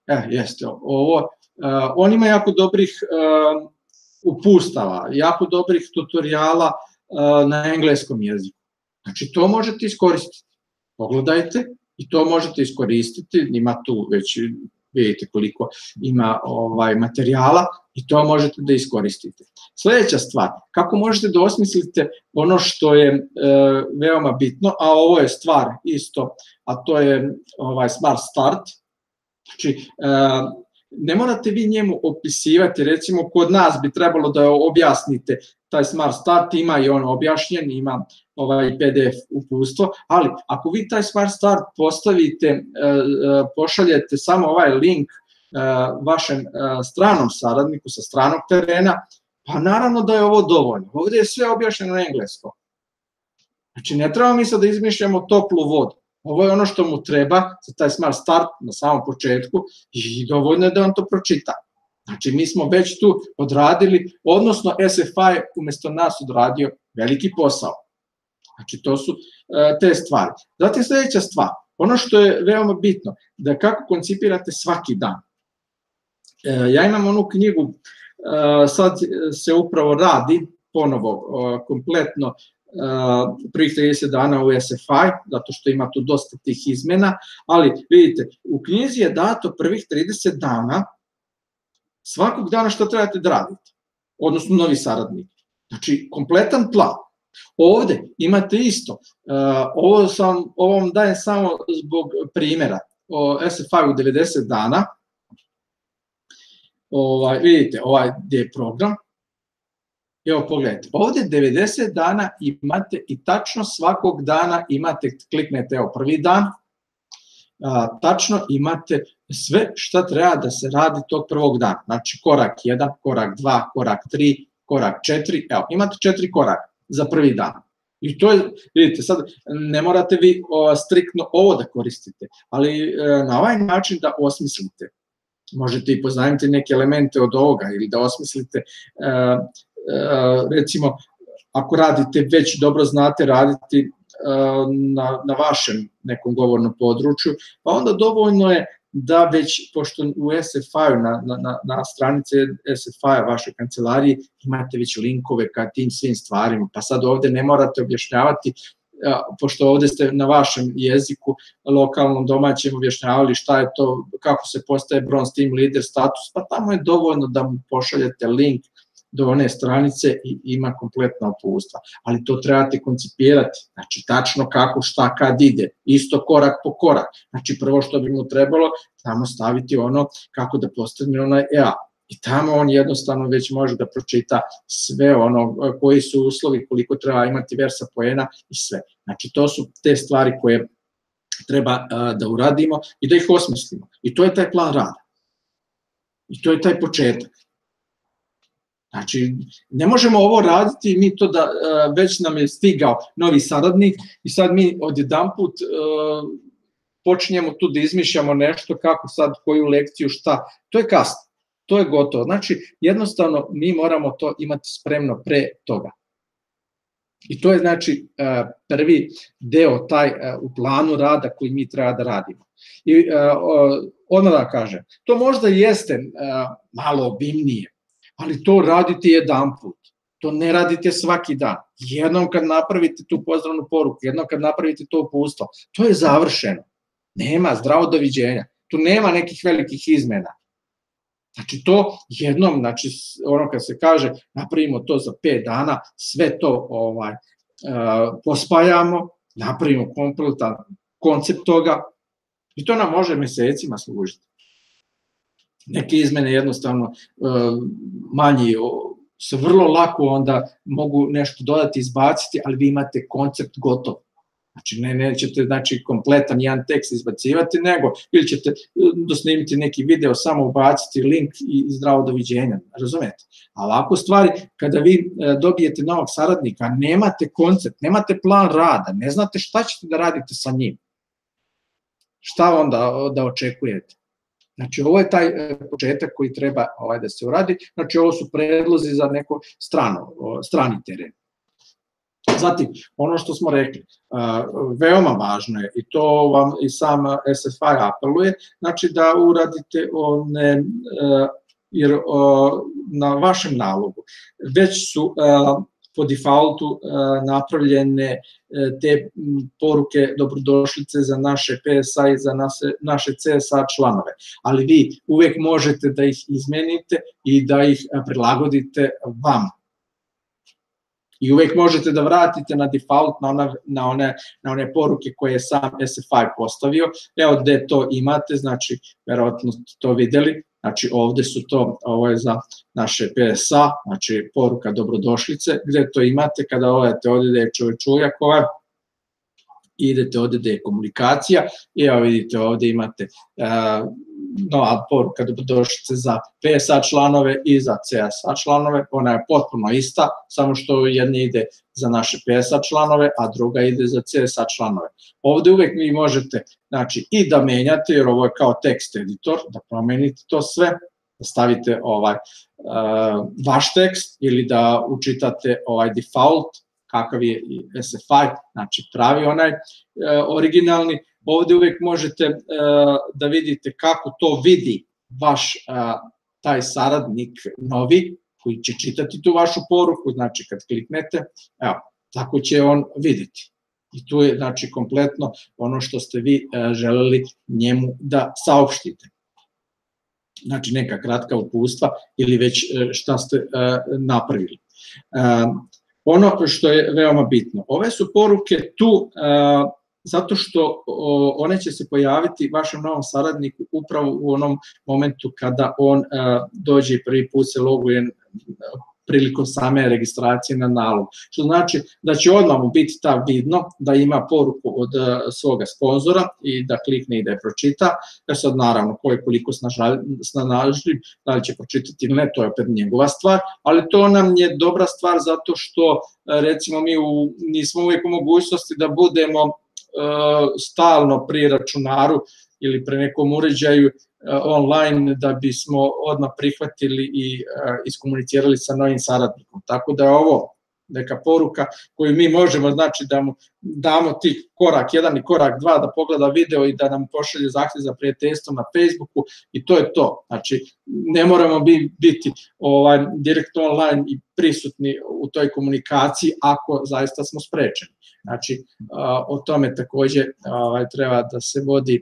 on ima jako dobrih upustava, jako dobrih tutoriala na engleskom jeziku. Znači to možete iskoristiti, pogledajte i to možete iskoristiti, ima tu već, vidite koliko ima materijala i to možete da iskoristite. Sledeća stvar, kako možete da osmislite ono što je veoma bitno, a ovo je stvar isto, a to je Smart Start. Znači, ne morate vi njemu opisivati, recimo kod nas bi trebalo da objasnite taj Smart Start, ima i on objašnjen, ima PDF uputstvo, ali ako vi taj Smart Start postavite, pošaljete samo ovaj link vašem stranom saradniku sa stranog terena, pa naravno da je ovo dovoljno. Ovde je sve objašnjeno na engleskom. Znači, ne treba mi sad da izmišljamo toplu vodu. Ovo je ono što mu treba za taj Smart Start na samom početku i dovoljno je da on to pročita. Znači, mi smo već tu odradili, odnosno SFI umesto nas odradio veliki posao. Znači, to su te stvari. Zatim, sledeća stvar, ono što je veoma bitno, da kako koncipirate svaki dan. Ja imam onu knjigu, sad se upravo radi, ponovo, kompletno, prvih 30 dana u SFI, zato što ima tu dosta tih izmena, ali vidite, u knjizi je dato prvih 30 dana, svakog dana što trebate da radite, odnosno novi saradnik. Znači, kompletan plan. Ovde imate isto, ovo vam dajem samo zbog primjera, o SFI u 90 dana, vidite, gde je program, evo pogledajte, ovde 90 dana imate i tačno svakog dana imate, kliknete evo prvi dan, tačno imate sve šta treba da se radi tog prvog dana, znači korak 1, korak 2, korak 3, korak 4, evo imate 4 koraka za prvi dan. I to je, vidite, sad ne morate vi striktno ovo da koristite, ali na ovaj način da osmislite. Možete i pozajmiti neke elemente od ovoga ili da osmislite, recimo, ako radite, već dobro znate raditi na vašem nekom govornom području, pa onda dovoljno je da već, pošto u SFI-u, na stranice SFI-a vaše kancelarije, imate već linkove ka tim svim stvarima, pa sad ovde ne morate objašnjavati, pošto ovde ste na vašem jeziku, lokalnom, domaćem, objašnjavali šta je to, kako se postaje Bronze Team Leader status, pa tamo je dovoljno da mu pošaljete link do one stranice i ima kompletna uputstva. Ali to trebate koncipirati, znači tačno kako, šta, kad ide, isto korak po korak. Znači prvo što bi mu trebalo, tamo staviti ono kako da postigne onaj EA. I tamo on jednostavno već može da pročita sve ono, koji su uslovi, koliko treba imati versa poena i sve. Znači to su te stvari koje treba da uradimo i da ih osmislimo. I to je taj plan rada. I to je taj početak. Znači, ne možemo ovo raditi i mi to da već nam je stigao novi saradnik i sad mi odjedanput počinjemo tu da izmišljamo nešto, kako sad, koju lekciju, šta. To je kasno, to je gotovo. Znači, jednostavno mi moramo to imati spremno pre toga. I to je znači prvi deo taj u planu rada koji mi treba da radimo. I odmah da kažem, to možda jeste malo obimnije, ali to radite jedan put. To ne radite svaki dan. Jednom kad napravite tu pozdravnu poruku, jednom kad napravite to uputstvo, to je završeno. Nema, zdravo doviđenja. Tu nema nekih velikih izmena. Znači to jednom, znači ono kad se kaže napravimo to za 5 dana, sve to pospajamo, napravimo kompletan koncept toga i to nam može mesecima služiti. Neke izmene jednostavno manji se vrlo lako onda mogu nešto dodati, izbaciti, ali vi imate koncept gotov. Znači, nećete kompletan jedan tekst izbacivati, nego ili ćete dosnimiti neki video, samo ubaciti link i zdravo doviđenja, razumete? A ovako stvari, kada vi dobijete novog saradnika, nemate koncept, nemate plan rada, ne znate šta ćete da radite sa njim. Šta onda da očekujete? Znači, ovo je taj početak koji treba da se uradi, znači ovo su predlozi za neko strani teren. Zatim, ono što smo rekli, veoma važno je, i to vam i sam SFI apeluje, znači da uradite one, jer na vašem nalogu već su po defaultu napravljene te poruke dobrodošlice za naše PSA i za naše CSA članove, ali vi uvek možete da ih izmenite i da ih prilagodite vama. I uvek možete da vratite na default na one poruke koje je sam SFI postavio. Evo gde to imate, znači verovatno ste to videli, znači ovde su to, ovo je za naše PSA, znači poruka dobrodošlice, gde to imate kada odete ovde gde je čovječujakova, idete ovde gde je komunikacija i evo vidite ovde imate nova poruka dobrodošlice za PSA članove i za CSA članove, ona je potpuno ista, samo što jedna ide za naše PSA članove, a druga ide za CSA članove. Ovde uvek vi možete i da menjate, jer ovo je kao tekst editor, da promenite to sve, da stavite vaš tekst ili da učitate default, kakav je SFI, znači pravi onaj originalni. Ovde uvek možete da vidite kako to vidi vaš taj saradnik novi, koji će čitati tu vašu poruku, znači kad kliknete, evo, tako će on videti. I tu je, znači, kompletno ono što ste vi želeli njemu da saopštite. Znači, neka kratka uputstva ili već šta ste napravili. Ono što je veoma bitno, ove su poruke tu zato što one će se pojaviti vašem novom saradniku upravo u onom momentu kada on dođe i prvi put se loguje prilikom same registracije na nalog. Što znači da će odmah mu biti ta vidno da ima poruku od svoga sponzora i da klikne i da je pročita. Sad naravno ko je koliko snalažljiv, da li će pročitati ili ne, to je opet njegova stvar, ali to nam je dobra stvar zato što recimo mi nismo uvijek u mogućnosti da budemo stalno pri računaru ili pre nekom uređaju online da bismo odmah prihvatili i iskomunicirali sa novim saradnikom. Tako da je ovo neka poruka koju mi možemo, znači da mu damo ti korak 1 i korak 2 da pogleda video i da nam pošalje zahtev za prijateljstvo na Facebooku i to je to. Znači ne moramo biti direktno online i prisutni u toj komunikaciji ako zaista smo sprečeni. Znači o tome takođe treba da se vodi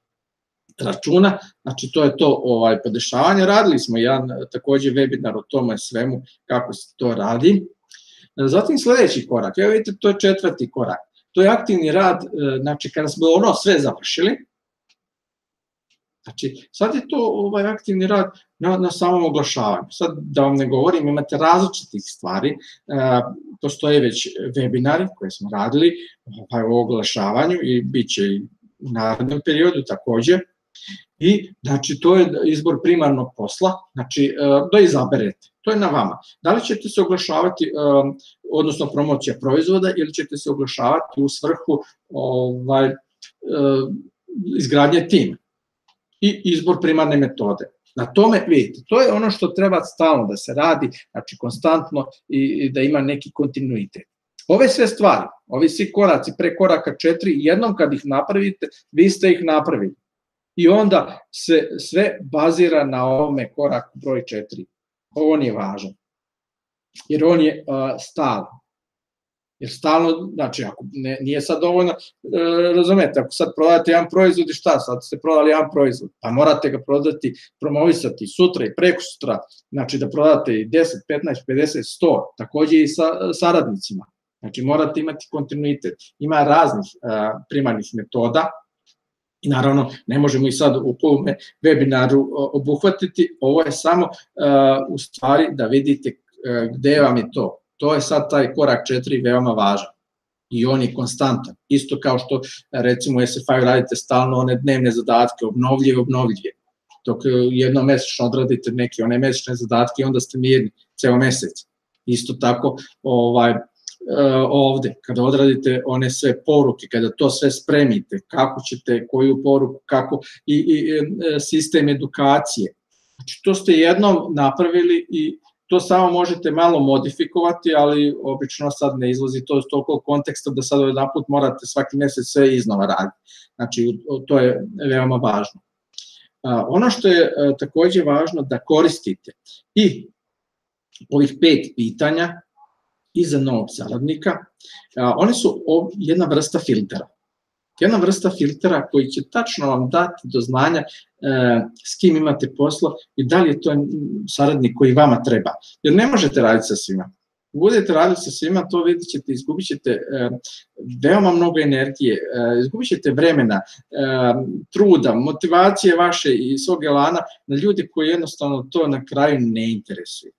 računa, znači to je to podešavanje. Radili smo jedan takođe webinar o tome svemu kako se to radi. Zatim sledeći korak, evo vidite, to je 4. korak, to je aktivni rad, znači kada smo ono sve završili, znači sad je to aktivni rad na samom oglašavanju. Sad da vam ne govorim, imate različitih stvari, postoje već webinari koje smo radili o oglašavanju i bit će i u narednom periodu takođe. I znači to je izbor primarnog posla, znači da izaberete, to je na vama. Da li ćete se oglašavati, odnosno promocija proizvoda ili ćete se oglašavati u svrhu izgradnje tima i izbor primarne metode. Na tome, vidite, to je ono što treba stalno da se radi, znači konstantno i da ima neki kontinuitet. Ove sve stvari, ovi svi koraci pre koraka 4, jednom kad ih napravite, vi ste ih napravili. I onda se sve bazira na ovome koraku broj 4. On je važan, jer on je stalan. Jer stalno, znači, ako nije sad dovoljno, razumete, ako sad prodate jedan proizvod i šta, sad ste prodali jedan proizvod, pa morate ga prodati, promovisati sutra i preko sutra, znači da prodate i 10, 15, 50, 100, takođe i sa saradnicima. Znači, morate imati kontinuitet. Ima raznih primarnih metoda i naravno ne možemo i sad u ovom webinaru obuhvatiti, ovo je samo u stvari da vidite gde vam je to. To je sad taj korak 4 veoma važan i on je konstantan. Isto kao što recimo u SFI radite stalno one dnevne zadatke, obnovljive. Dok jednom mesečno odradite neke one mesečne zadatke i onda ste mirni ceo mesec. Isto tako ovde, kada odradite one sve poruke, kada to sve spremite, kako ćete, koju poruku, kako i sistem edukacije. Znači to ste jednom napravili i to samo možete malo modifikovati, ali obično sad ne izlazi to iz toliko konteksta da sad jedan put morate svaki mesec sve iznova raditi. Znači, to je veoma važno. Ono što je takođe važno da koristite i ovih 5 pitanja i za novog saradnika, one su jedna vrsta filtera. Jedna vrsta filtera koji će tačno vam dati do znanja s kim imate posla i da li je to saradnik koji vama treba. Jer ne možete raditi sa svima. Budete raditi sa svima, to vidjet ćete, izgubit ćete veoma mnogo energije, izgubit ćete vremena, truda, motivacije vaše i svog elana na ljude koji jednostavno to na kraju ne interesuju.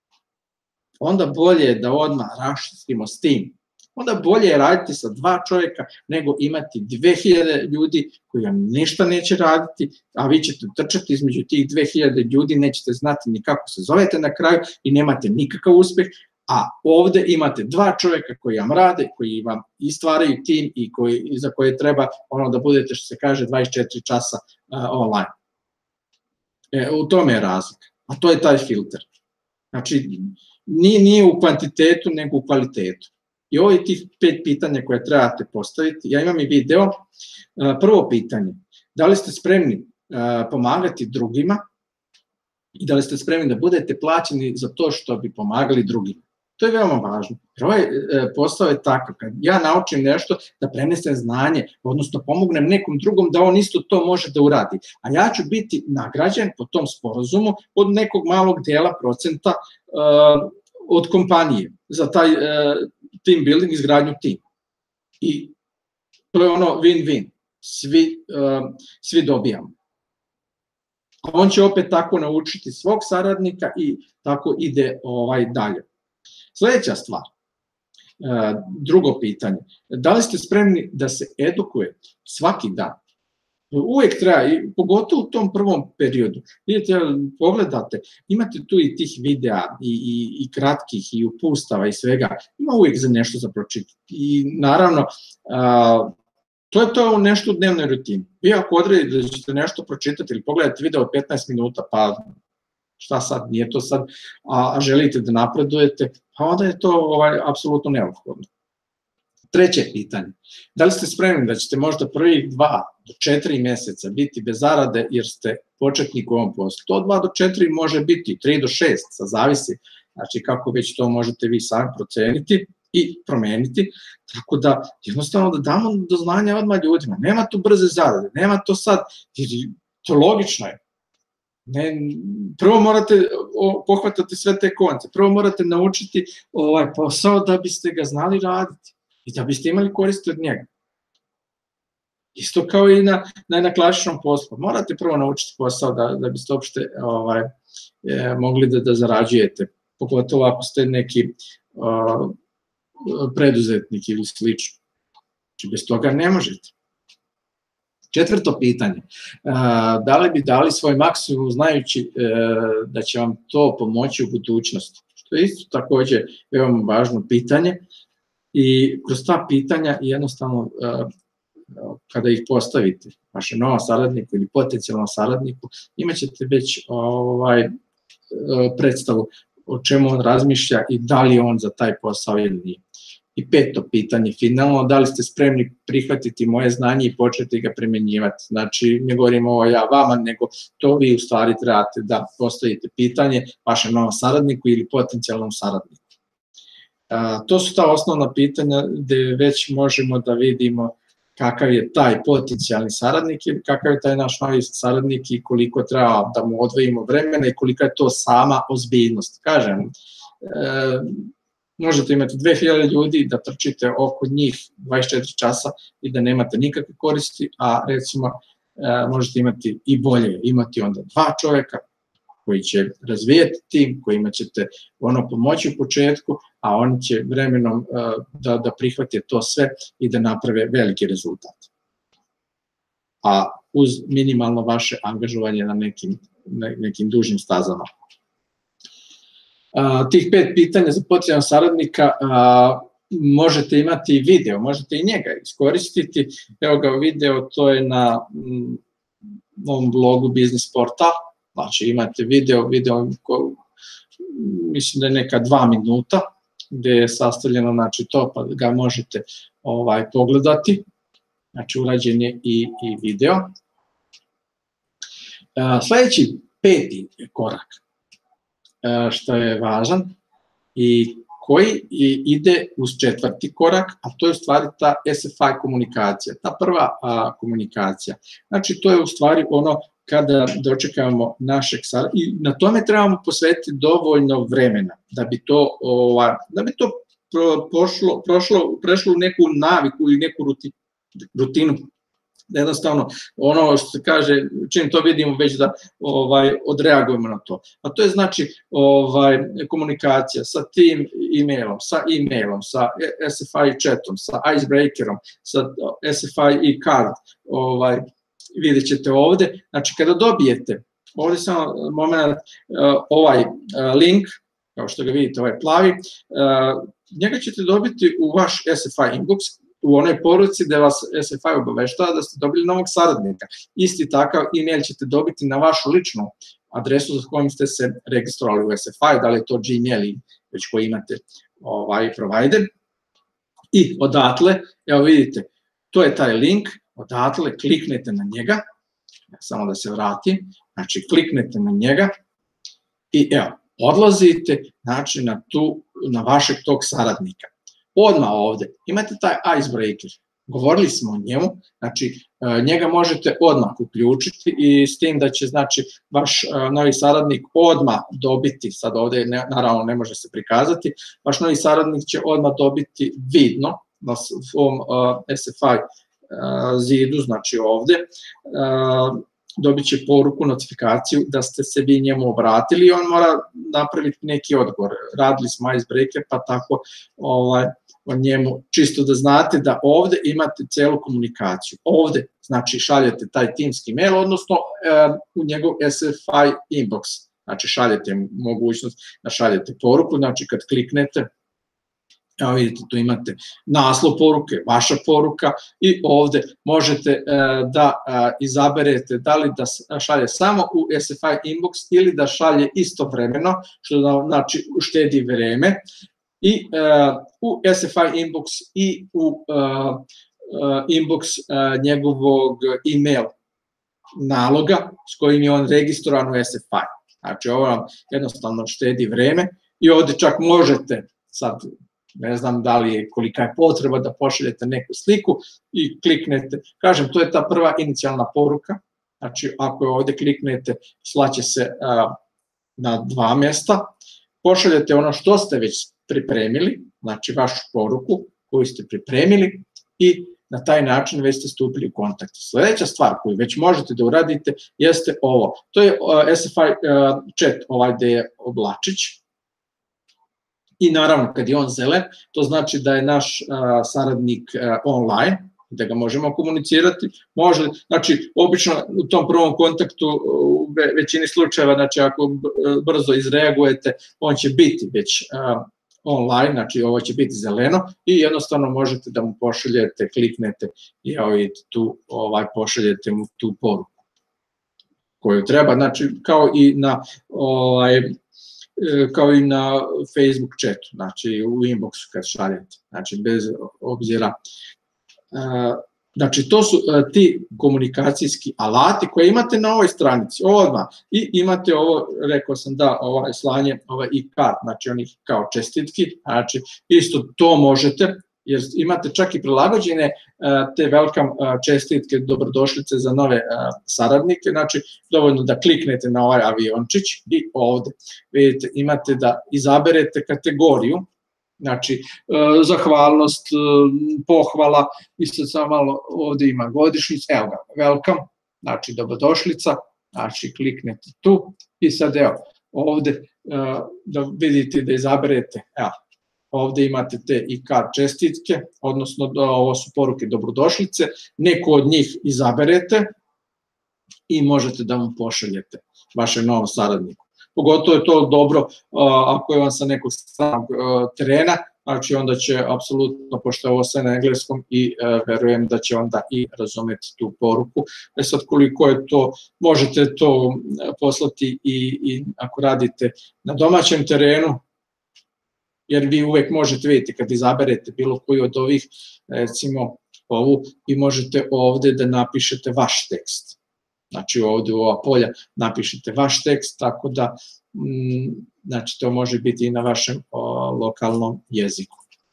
Onda bolje je da odmah raščistimo s tim. Onda bolje je raditi sa 2 čovjeka nego imati 2000 ljudi koji vam ništa neće raditi, a vi ćete trčati između tih 2000 ljudi, nećete znati ni kako se zovete na kraju i nemate nikakav uspeh, a ovde imate 2 čovjeka koji vam rade, koji vam i stvaraju tim i za koje treba da budete, što se kaže, 24 časa online. U tome je razlika, a to je taj filter. Znači, nije u kvantitetu, nego u kvalitetu. I ovo je tih 5 pitanja koje trebate postaviti. Ja imam i video. Prvo pitanje, da li ste spremni pomagati drugima i da li ste spremni da budete plaćeni za to što bi pomagali drugima? To je veoma važno. Jer ovaj posao je takav, kad ja naučim nešto, da prenesem znanje, odnosno pomognem nekom drugom da on isto to može da uradi. A ja ću biti nagrađen po tom sporazumu od nekog malog dela procenta od kompanije za taj team building, izgradnju tima. I to je ono win-win. Svi dobijamo. A on će opet tako naučiti svog saradnika i tako ide dalje. Sledeća stvar, drugo pitanje, da li ste spremni da se edukujete svaki dan? Uvek treba, pogotovo u tom prvom periodu. Vidite, pogledate, imate tu i tih videa i kratkih i upustava i svega, ima uvek za nešto za pročitati. I naravno, to je to nešto u dnevnoj rutini. Vi ako odredite da ćete nešto pročitati ili pogledate video od 15 minuta, pa šta sad, nije to sad, a želite da napredujete, pa onda je to apsolutno neophodno. Treće pitanje, da li ste spremni da ćete možda prvih 2 do 4 meseca biti bez zarade jer ste početnik u ovom poslu? To 2 do 4 može biti, 3 do 6, sad zavisi, znači kako već to možete vi sami proceniti i promeniti, tako da jednostavno da damo do znanja odmah ljudima, nema tu brze zarade, nema to sad, to logično je. Prvo morate pohvatati sve te konce, prvo morate naučiti ovaj posao da biste ga znali raditi i da biste imali koristi od njega. Isto kao i na klasičnom poslu. Morate prvo naučiti posao da biste uopšte mogli da zarađujete, pogotovo ako ste neki preduzetnik ili slično. Znači, bez toga ne možete. Četvrto pitanje, da li bi dali svoj maksimum znajući da će vam to pomoći u budućnosti? Što je isto takođe veoma važno pitanje i kroz ta pitanja jednostavno kada ih postavite vašem novom saradniku ili potencijalnom saradniku, imaćete već predstavu o čemu on razmišlja i da li je on za taj posao ili nije. I peto pitanje, finalno, da li ste spremni prihvatiti moje znanje i početi ga primenjivati? Znači, ne govorim ovo ja vama, nego to vi u stvari trebate da postavite pitanje vašem novom saradniku ili potencijalnom saradniku. To su ta osnovna pitanja gde već možemo da vidimo kakav je taj potencijalni saradnik ili kakav je taj naš novi saradnik i koliko treba da mu odvojimo vremena i kolika je to sama ozbiljnost. Kažem, možete imati 2000 ljudi da trčite oko njih 24 časa i da nemate nikakve koristi, a recimo možete imati i bolje, imati onda 2 čoveka koji će razvijeti tim, kojima ćete pomoći u početku, a oni će vremenom da prihvate to sve i da naprave veliki rezultat. A uz minimalno vaše angažovanje na nekim dužim stazama. Tih 5 pitanja za potencijalnog saradnika možete imati video, možete i njega iskoristiti. Evo ga video, to je na mom blogu Biznis Portal. Znači imate video mislim da je neka 2 minuta gde je sastavljeno to, pa ga možete pogledati. Znači urađen je i video. Sledeći 5. korak što je važan i koji ide uz 4. korak, a to je u stvari ta SFI komunikacija, ta prva komunikacija. Znači to je u stvari ono kada dočekamo našeg saradnika i na tome trebamo posvetiti dovoljno vremena da bi to prešlo u neku naviku ili neku rutinu. Jednostavno, ono što se kaže, čim to vidimo već da odreagujemo na to. A to je znači komunikacija sa tim e-mailom, sa SFI chatom, sa icebreakerom, sa SFI e-card, vidjet ćete ovde. Znači, kada dobijete, ovde samo moment, ovaj link, kao što ga vidite, ovaj plavi, njega ćete dobiti u vaš SFI inbox, u onoj poruci gde vas SFI obaveštava da ste dobili novog saradnika. Isti takav e-mail ćete dobiti na vašu ličnu adresu za kojom ste se registrovali u SFI, da li je to Gmail ili već koji imate provider. I odatle, evo vidite, to je taj link, odatle kliknete na njega, samo da se vratim, znači kliknete na njega i evo, odlazite znači na vašeg tog saradnika. Odmah ovde imate taj icebreaker, govorili smo o njemu, znači njega možete odmah uključiti i s tim da će znači vaš novi saradnik odmah dobiti, sad ovde naravno ne može se prikazati, vaš novi saradnik će odmah dobiti vidno na svom SFI zidu, znači ovde, dobit će poruku, notifikaciju da ste se vi njemu obratili i on mora napraviti neki odgovor. Radili smo icebreaker, pa tako o njemu, čisto da znate da ovde imate celu komunikaciju. Ovde, znači, šaljete taj timski mail, odnosno u njegov SFI inbox. Znači, šaljete mogućnost da šaljete poruku, znači kad kliknete, evo vidite, tu imate naslov poruke, vaša poruka i ovde možete da izaberete da li da šalje samo u SFI inbox ili da šalje istovremeno, što znači uštedi vreme i u SFI inbox i u inbox njegovog email naloga s kojim je on registrovan u SFI. Znači ovo vam jednostavno štedi vreme i ovde čak možete sad ne znam da li je kolika je potreba da pošaljete neku sliku i kliknete. Kažem, to je ta prva inicijalna poruka, znači ako ovde kliknete, slaće se na 2 mesta, pošaljete ono što ste već pripremili, znači vašu poruku koju ste pripremili i na taj način već ste stupili u kontakt. Sledeća stvar koju već možete da uradite jeste ovo. To je SFI chat, ovaj gde je oblačić. I naravno, kad je on zelen, to znači da je naš saradnik online, da ga možemo komunicirati. Znači, obično u tom prvom kontaktu, u većini slučajeva, znači ako brzo izreagujete, on će biti već online, znači ovo će biti zeleno i jednostavno možete da mu pošaljete, kliknete i evo vidite tu, pošaljete mu tu poruku koju treba, znači kao i na kao i na Facebook chatu, znači u inboxu kad šaljete, znači bez obzira. Znači to su ti komunikacijski alati koje imate na ovoj stranici, odmah, i imate ovo, rekao sam da, ovaj slanje, ovaj e-card, znači onih kao čestitki, znači isto to možete, jer imate čak i prilagođene te welcome čestitke, dobrodošlice za nove saradnike, znači dovoljno da kliknete na ovaj aviončić i ovde vidite, imate da izaberete kategoriju, znači zahvalnost, pohvala, isto samo malo ovde ima godišnjica, evo ga, welcome, znači dobrodošlica, znači kliknete tu i sad evo, ovde da vidite da izaberete, evo, ovde imate te e-card čestitke, odnosno ovo su poruke dobrodošlice, neko od njih izaberete i možete da mu pošaljete vašem novom saradniku. Pogotovo je to dobro ako je on sa nekog stranog terena, znači onda će apsolutno, pošto je ovo sve na engleskom, i verujem da će onda i razumeti tu poruku. Sad koliko je to, možete to poslati i ako radite na domaćem terenu, jer vi uvek možete vidjeti kad izaberete bilo koju od ovih, recimo ovu, i možete ovde da napišete vaš tekst. Znači ovde u ova polja napišete vaš tekst, tako da znači to može biti i na vašem lokalnom jeziku.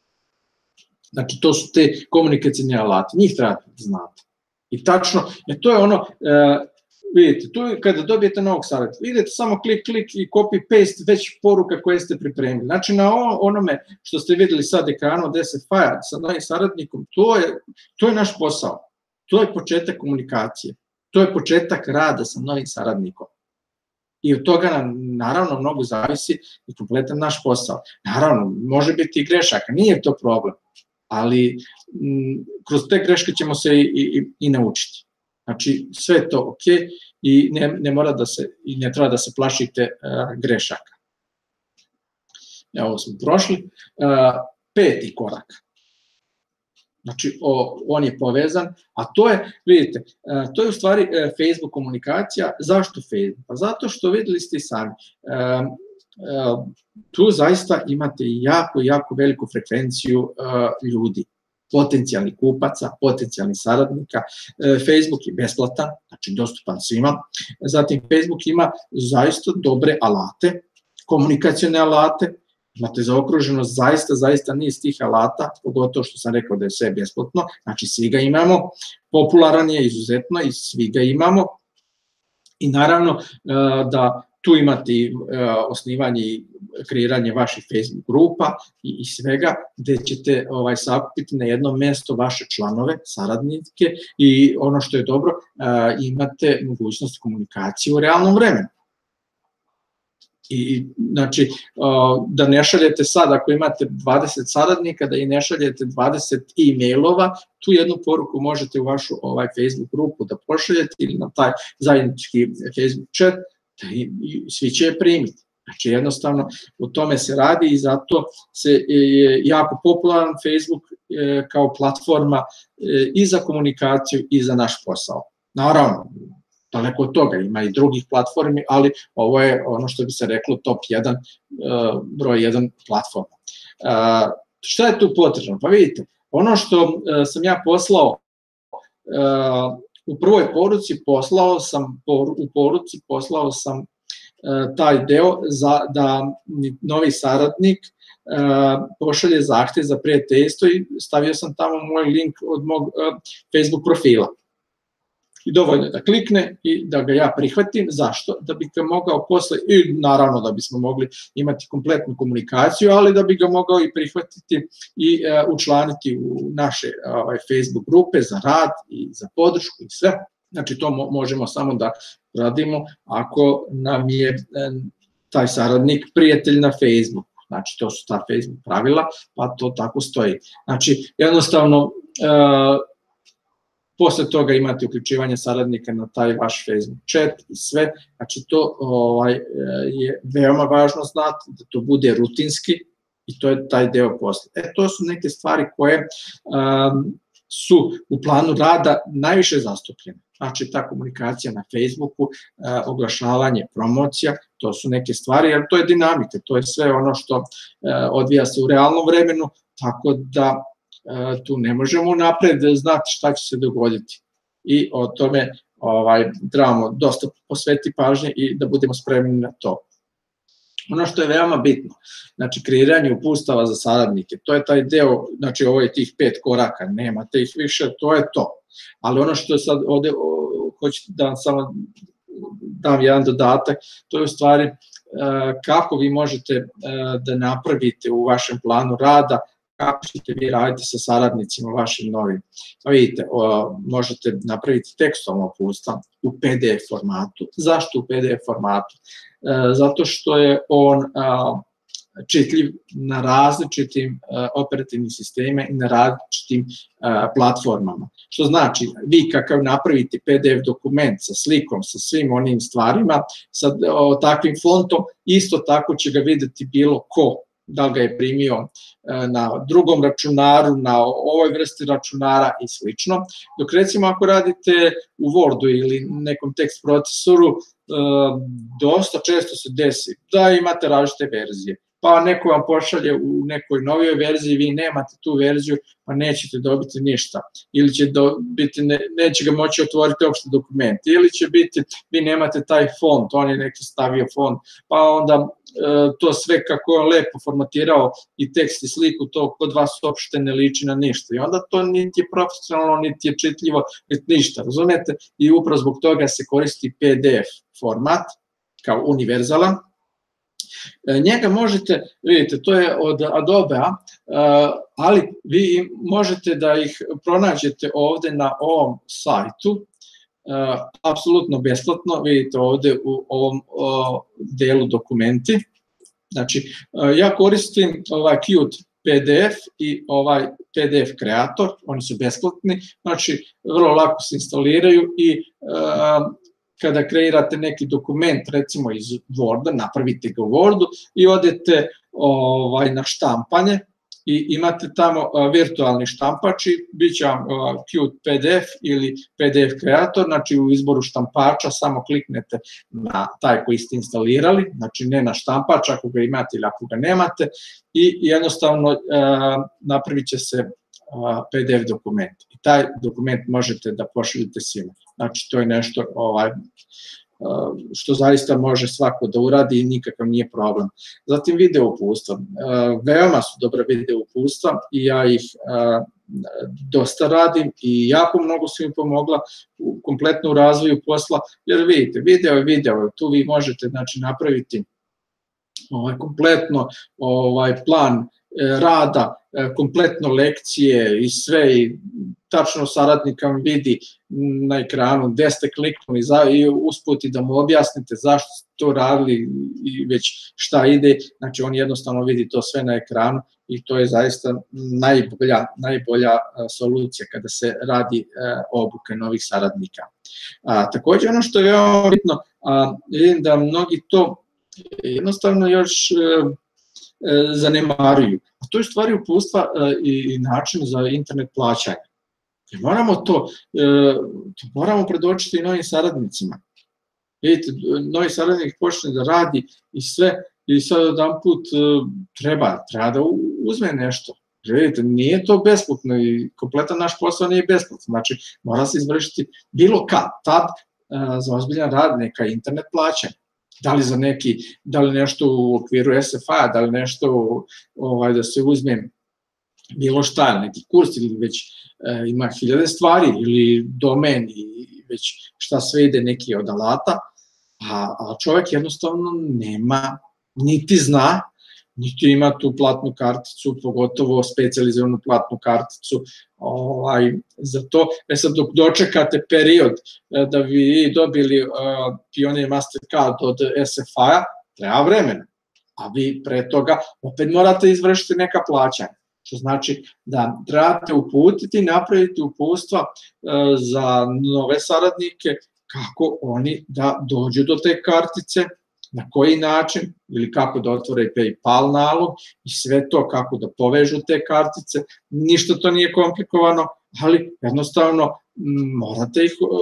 Znači to su te komunikacijne alate, njih treba da znate. I tačno, jer to je ono, vidite, tu kada dobijete novog saradnika, vidite samo klik i copy-paste već poruka koje ste pripremili. Znači na onome što ste videli sad ekranu 10 faja sa novim saradnikom, to je naš posao, to je početak komunikacije. To je početak rada sa novim saradnikom. I od toga nam, naravno, mnogo zavisi i kompletan naš posao. Naravno, može biti i grešaka, nije to problem, ali kroz te greške ćemo se i naučiti. Znači, sve je to ok i ne treba da se plašite grešaka. Evo smo prošli. 5. korak. Znači, on je povezan, a to je, vidite, to je u stvari Facebook komunikacija. Zašto Facebook? Pa zato što videli ste i sami, tu zaista imate jako veliku frekvenciju ljudi, potencijalnih kupaca, potencijalnih saradnika. Facebook je besplatan, znači dostupan svima. Zatim, Facebook ima zaista dobre alate, komunikacione alate, imate zaokruženo zaista niz tih alata, pogotovo što sam rekao da je sve besplatno, znači svi ga imamo, popularan je izuzetno i svi ga imamo i naravno da tu imate osnivanje i kreiranje vaših Facebook grupa i svega gde ćete sakupiti na jedno mesto vaše članove, saradnike i ono što je dobro, imate mogućnost komunikacije u realnom vremenu. I znači, da ne šaljete sad, ako imate 20 saradnika, da i ne šaljete 20 e-mailova, tu jednu poruku možete u vašu Facebook grupu da pošaljete ili na taj zajednički Facebook chat, da svi će je primiti. Znači, jednostavno, o tome se radi i zato je jako popularan Facebook kao platforma i za komunikaciju i za naš posao. Naravno, daleko od toga, ima i drugih platformi, ali ovo je ono što bi se reklo top 1, broj 1 platforma. Šta je tu potrebno? Pa vidite, ono što sam ja poslao u prvoj poruci, poslao sam taj deo da novi saradnik pošalje zahtev za prijateljstvo i stavio sam tamo moj link od mog Facebook profila. I dovoljno je da klikne i da ga ja prihvatim. Zašto? Da bi ga mogao posle, i naravno da bismo mogli imati kompletnu komunikaciju, ali da bi ga mogao i prihvatiti i učlaniti u naše Facebook grupe za rad i za podršku i sve. Znači to možemo samo da radimo ako nam je taj saradnik prijatelj na Facebooku. Znači to su ta Facebook pravila, pa to tako stoji. Znači jednostavno posle toga imate uključivanje saradnika na taj vaš Facebook chat i sve, znači to je veoma važno znati, da to bude rutinski i to je taj deo posle. To su neke stvari koje su u planu rada najviše zastupljene. znači ta komunikacija na Facebooku, oglašavanje, promocija, to su neke stvari, jer to je dinamika, to je sve ono što odvija se u realnom vremenu, tako da tu ne možemo napred znati šta će se dogoditi. I o tome trebamo dosta posvetiti pažnje i da budemo spremni na to. Ono što je veoma bitno, znači kreiranje uputstava za saradnike, to je taj deo, znači ovo je tih 5 koraka, nemate ih više, to je to. Ali ono što je sad ovde, hoću da vam samo dam jedan dodatak, to je u stvari kako vi možete da napravite u vašem planu rada, kako ćete vi raditi sa saradnicima vašim novim. Vidite, možete napraviti tekstovno uputstva u PDF formatu. Zašto u PDF formatu? Zato što je on čitljiv na različitim operativnim sistemima i na različitim platformama. Što znači, vi kakav napravite PDF dokument sa slikom, sa svim onim stvarima, sa takvim fontom, isto tako će ga videti bilo ko, da li ga je primio na drugom računaru, na ovoj vrsti računara i slično. Dok recimo ako radite u Wordu ili nekom tekst procesoru, dosta često se desi da imate različite verzije. Pa neko vam pošalje u nekoj novijoj verziji, vi nemate tu verziju, pa nećete dobiti ništa. Ili će biti, neće ga moći otvoriti opšte dokument. Ili će biti, vi nemate taj font, on je neki stavio font, pa onda to sve kako je lepo formatirao i tekst i sliku, to kod vas uopšte ne liči na ništa. I onda to niti je profesionalno, niti je čitljivo, niti ništa, razumete? I upravo zbog toga se koristi PDF format kao univerzalan. Njega možete, vidite, to je od Adobe-a, ali vi možete da ih pronađete ovde na ovom sajtu, apsolutno besplatno, vidite ovde u ovom delu dokumenti. Znači, ja koristim ovaj Qt PDF i ovaj PDF kreator, oni su besplatni, znači vrlo lako se instaliraju i kada kreirate neki dokument, recimo iz Worda, napravite ga u Wordu i odete na štampanje i imate tamo virtualni štampač i bit će vam Qt PDF ili PDF kreator, znači u izboru štampača samo kliknete na taj koji ste instalirali, znači ne na štampač ako ga imate ili ako ga nemate i jednostavno napravit će se PDF dokument i taj dokument možete da pošaljete svima. Znači to je nešto što zaista može svako da uradi i nikakav nije problem. Zatim video uputstva. Veoma su dobra video uputstva i ja ih dosta radim i jako mnogo su mi pomogla kompletno u razvoju posla, jer vidite, video je video, tu vi možete napraviti kompletno plan rada, kompletno lekcije i sve i tačno saradnik vam vidi na ekranu gde ste kliknuli i usput i da mu objasnite zašto ste to radili i već šta ide, znači on jednostavno vidi to sve na ekranu i to je zaista najbolja solucija kada se radi obuka novih saradnika. Takođe ono što je veoma bitno, vidim da mnogi to jednostavno još zanemaruju, a to je stvari uputstva i način za internet plaćanja. Moramo predočiti i novim saradnicima. Vidite, novi saradnik počne da radi i sve, i sad jedan put treba da uzme nešto. Vidite, nije to besplatno i kompletan naš posao nije besplatno. Znači, mora se izvršiti bilo kad, tad za ozbiljan rad neka internet plaćanja. Da li nešto u okviru SFA, da li nešto da se uzme bilo šta, neki kurs ili već ima 1000 stvari ili domen i već šta sve ide neki od alata, a čovek jednostavno nema, niti zna, niti ima tu platnu karticu, pogotovo specijalizovanu platnu karticu za to. Sad dok dočekate period da vi dobili Pioneer Mastercard od SFA-a, treba vremena, a vi pre toga opet morate izvršiti neka plaćanja. Što znači da trebate uputiti i napraviti uputstva za nove saradnike kako oni da dođu do te kartice, na koji način ili kako da otvore PayPal nalog i sve to kako da povežu te kartice. Ništa to nije komplikovano, ali jednostavno morate ih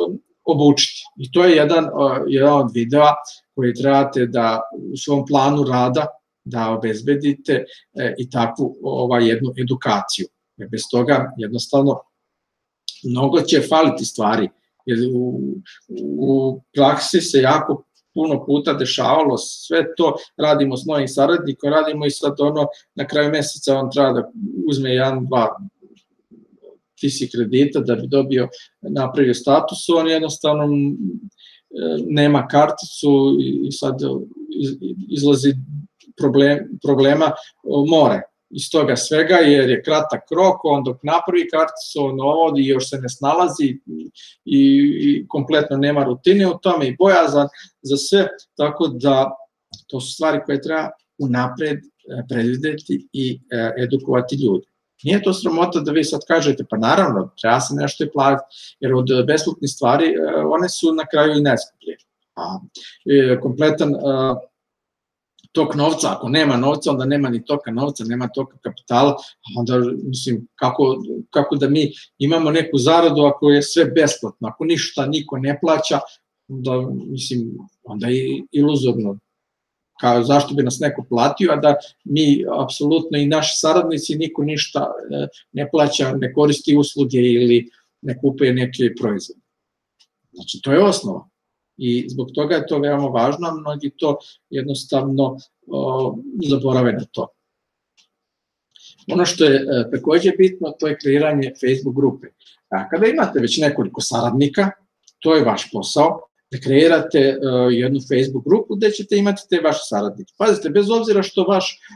obučiti. I to je jedan od videa koji trebate da u svom planu rada da obezbedite i takvu jednu edukaciju. Jer bez toga jednostavno mnogo će faliti stvari. Jer u praksi se jako puno puta dešavalo sve to, radimo s novim saradnikom, radimo i sad na kraju meseca on treba da uzme 1-2 tisi kredita da bi napravio status, on jednostavno nema karticu i sad izlazi problema more iz toga svega, jer je kratak rok, on dok napravi karticu, on ovodi i još se ne snalazi i kompletno nema rutine u tome i bojazan za sve, tako da to su stvari koje treba unapred predvideti i edukovati ljude. Nije to sramota da vi sad kažete, pa naravno, treba se nešto i platiti, jer od besplatnih stvari one su na kraju i najskuplje. Kompletan tok novca, ako nema novca, onda nema ni toka novca, nema toka kapitala, onda, mislim, kako da mi imamo neku zaradu ako je sve besplatno, ako ništa niko ne plaća, onda, mislim, onda je iluzorno. Zašto bi nas neko platio, a da mi, apsolutno i naši saradnici, niko ništa ne plaća, ne koristi usluge ili ne kupuje neke proizvode. Znači, to je osnova. I zbog toga je to veoma važno, a mnogi to jednostavno zaborave na to. Ono što je takođe bitno, to je kreiranje Facebook grupe. Kada imate već nekoliko saradnika, to je vaš posao, da kreirate jednu Facebook grupu gde ćete imati te vaše saradnike. Pazite, bez obzira što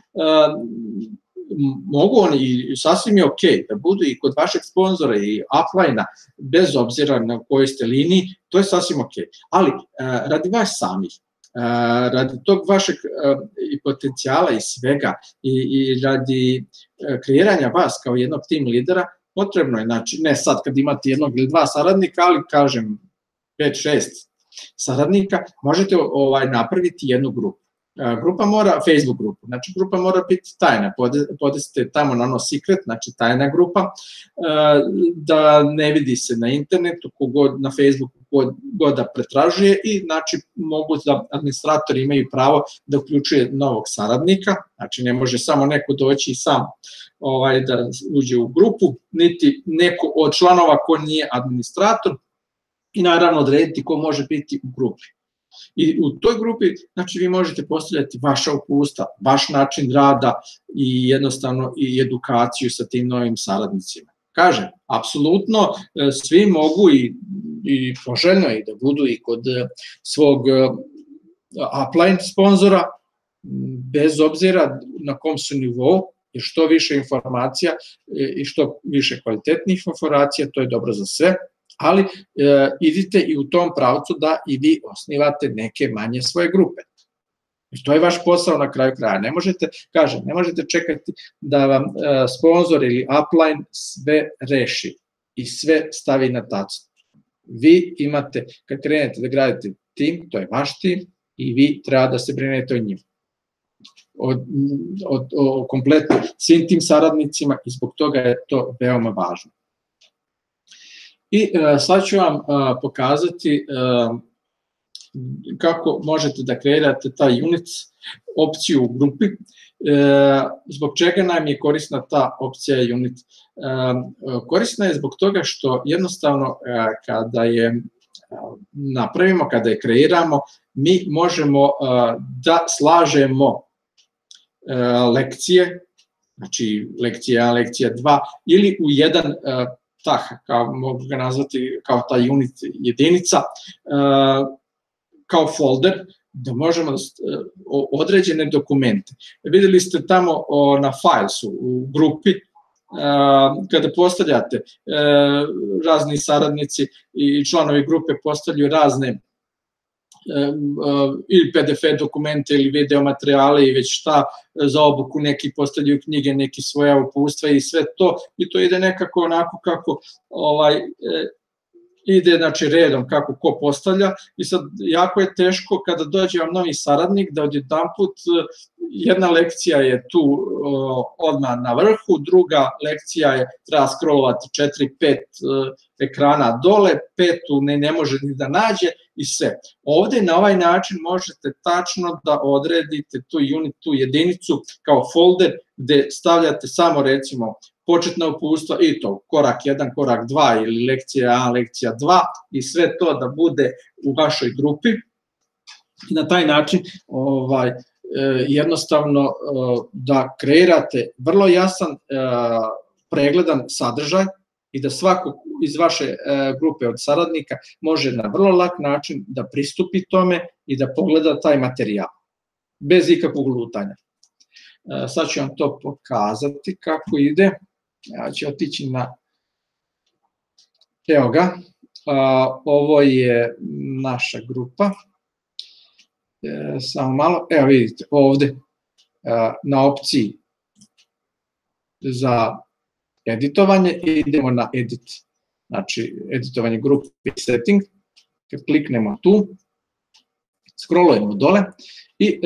mogu oni, sasvim je okej, da budu i kod vašeg sponzora i upline-a, bez obzira na kojoj ste liniji, to je sasvim okej. Ali, radi vas samih, radi tog vašeg potencijala i svega i radi kreiranja vas kao jednog tim lidera, potrebno je, znači, ne sad kad imate jednog ili dva saradnika, ali kažem 5-6 saradnika, možete napraviti jednu grupu. Grupa mora, Facebook grupu, znači grupa mora biti tajna, podesite tamo na ono secret, znači tajna grupa, da ne vidi se na internetu, na Facebooku god da pretražuje i znači mogu da administratori imaju pravo da uključuje novog saradnika, znači ne može samo neko doći i sam da uđe u grupu, niti neko od članova ko nije administrator i naravno odrediti ko može biti u grupi. I u toj grupi, znači, vi možete postavljati vaša upustva, vaš način rada i jednostavno i edukaciju sa tim novim saradnicima. Kažem, apsolutno svi mogu i poželjno i da budu i kod svog upline sponzora, bez obzira na kom su nivou, jer što više informacija i što više kvalitetnih informacija, to je dobro za sve, ali idite i u tom pravcu da i vi osnivate neke manje svoje grupe. I to je vaš posao na kraju kraja. Ne možete čekati da vam sponzor ili upline sve reši i sve stavi na tacu. Vi imate, kad krenete da gradite tim, to je vaš tim i vi treba da se brinete o njima. O kompletno svim tim saradnicima i zbog toga je to veoma važno. I sad ću vam pokazati kako možete da kreirate taj units opciju u grupi, zbog čega nam je korisna ta opcija unit. Korisna je zbog toga što jednostavno kada je napravimo, kada je kreiramo, mi možemo da slažemo lekcije, znači lekcija 1, lekcija 2 ili u jedan mogu ga nazvati kao ta unit jedinica, kao folder, da možemo određene dokumente. Videli ste tamo na Filesu u grupi, kada postavljate, razni saradnici i članovi grupe postavljaju razne ili PDF dokumente ili video materijale i već šta za obuku, neki postavljaju knjige, neki svoja upustva i sve to, i to ide nekako onako kako ide znači redom kako ko postavlja i sad jako je teško kada dođe vam novi saradnik da odjedanput jedna lekcija je tu odmah na vrhu, druga lekcija je treba scrollovati 4-5 ekrana dole, petu ne može ni da nađe i sve. Ovde na ovaj način možete tačno da odredite tu jedinicu kao folder gde stavljate samo recimo početna uputstva i to korak 1, korak 2 ili lekcija 1, lekcija 2 i sve to da bude u vašoj grupi. Na taj način jednostavno da kreirate vrlo jasan, pregledan sadržaj i da svako iz vaše grupe od saradnika može na vrlo lak način da pristupi tome i da pogleda taj materijal, bez ikakvog lutanja. Sad ću vam to pokazati kako ide. Ja ću otići na, evo ga, ovo je naša grupa, samo malo, evo vidite ovde na opciji za editovanje idemo na edit, znači editovanje grupe i setting, kad kliknemo tu, scrollujemo dole i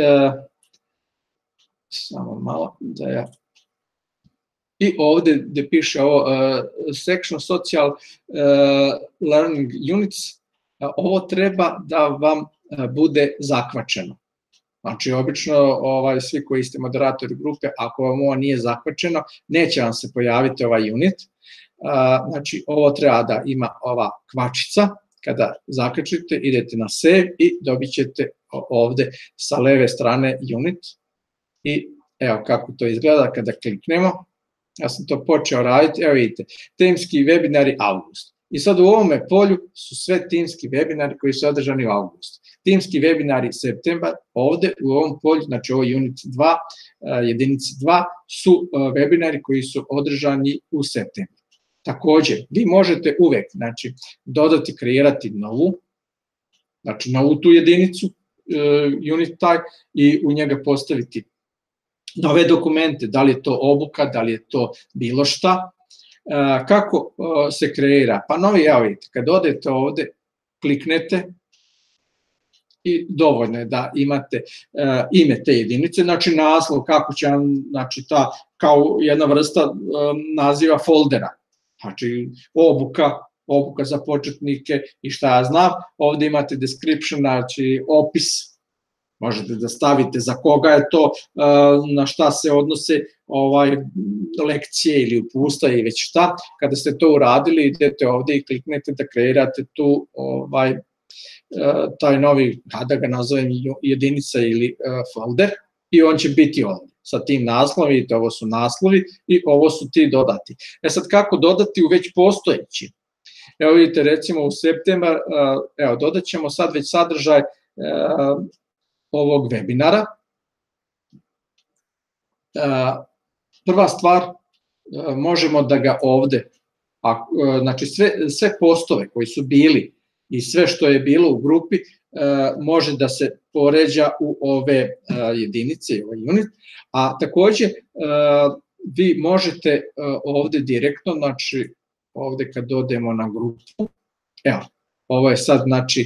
samo malo da ja i ovde gde piše ovo section social learning units, ovo treba da vam bude zakvačeno. Znači, obično svi koji ste moderatori grupe, ako vam ovo nije zakvačeno, neće vam se pojaviti ovaj unit. Znači, ovo treba da ima ova kvačica. Kada zakačite, idete na save i dobit ćete ovde sa leve strane unit. I evo kako to izgleda kada kliknemo. Ja sam to počeo raditi, evo vidite, timski webinari avgust. I sad u ovome polju su sve timski webinari koji su održani u avgustu. Timski webinari septembar, ovde u ovom polju, znači ovo unit 2, jedinici 2, su webinari koji su održani u septembru. Takođe, vi možete uvek, znači, dodati, kreirati novu, znači novu tu jedinicu, unit tag, i u njega postaviti nove dokumente, da li je to obuka, da li je to bilo šta. Kako se kreira? Pa novi, evo vidite, kad odete ovde, kliknete i dovoljno je da imate ime te jedinice, znači naslov, kako će vam, znači ta, kao jedna vrsta naziva foldera, znači obuka za početnike i šta ja znam, ovde imate description, znači opis, možete da stavite za koga je to, na šta se odnose lekcije ili uputstva i već šta. Kada ste to uradili, idete ovde i kliknete da kreirate tu taj novi, da ga nazovem jedinica ili folder, i on će biti ovde sa tim naslovom. Vidite, ovo su naslovi i ovo su ti dodati. Sad kako dodati u već postojeći? Evo vidite, recimo u septembar, evo dodat ćemo sad već sadržaj ovog webinara. Prva stvar, možemo da ga ovde, znači sve postove koji su bili i sve što je bilo u grupi može da se poređa u ove jedinice, ovaj unit, a takođe vi možete ovde direktno, znači ovde kad odemo na grupu, evo, ovo je sad znači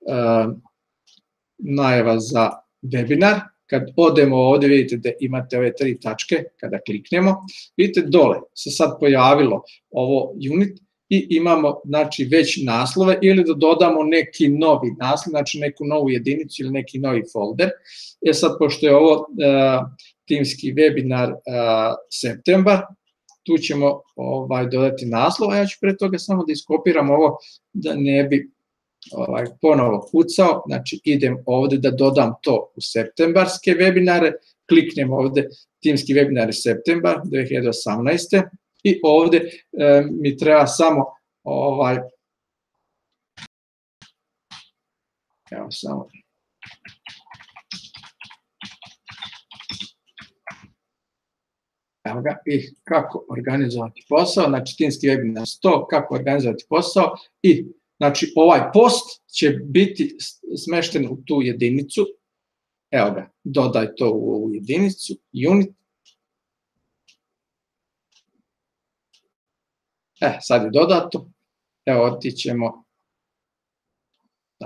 najava za webinar. Kad odemo ovde, vidite da imate ove 3 tačke, kada kliknemo, vidite dole se sad pojavilo ovo unit i imamo znači već naslove, ili da dodamo neki novi naslov, znači neku novu jedinicu ili neki novi folder. Sad, pošto je ovo timski webinar septembar, tu ćemo dodati naslov, a ja ću pre toga samo da iskopiram ovo da ne bi ponovo kucao, znači idem ovde da dodam to u septembarske webinare, kliknem ovde timski webinari septembar 2018. i ovde mi treba samo evo samo evo ga, i kako organizovati posao, znači timski webinar 100, kako organizovati posao, i znači ovaj post će biti smešten u tu jedinicu, evo ga, dodaj to u ovu jedinicu, unit, sad je dodato, evo otićemo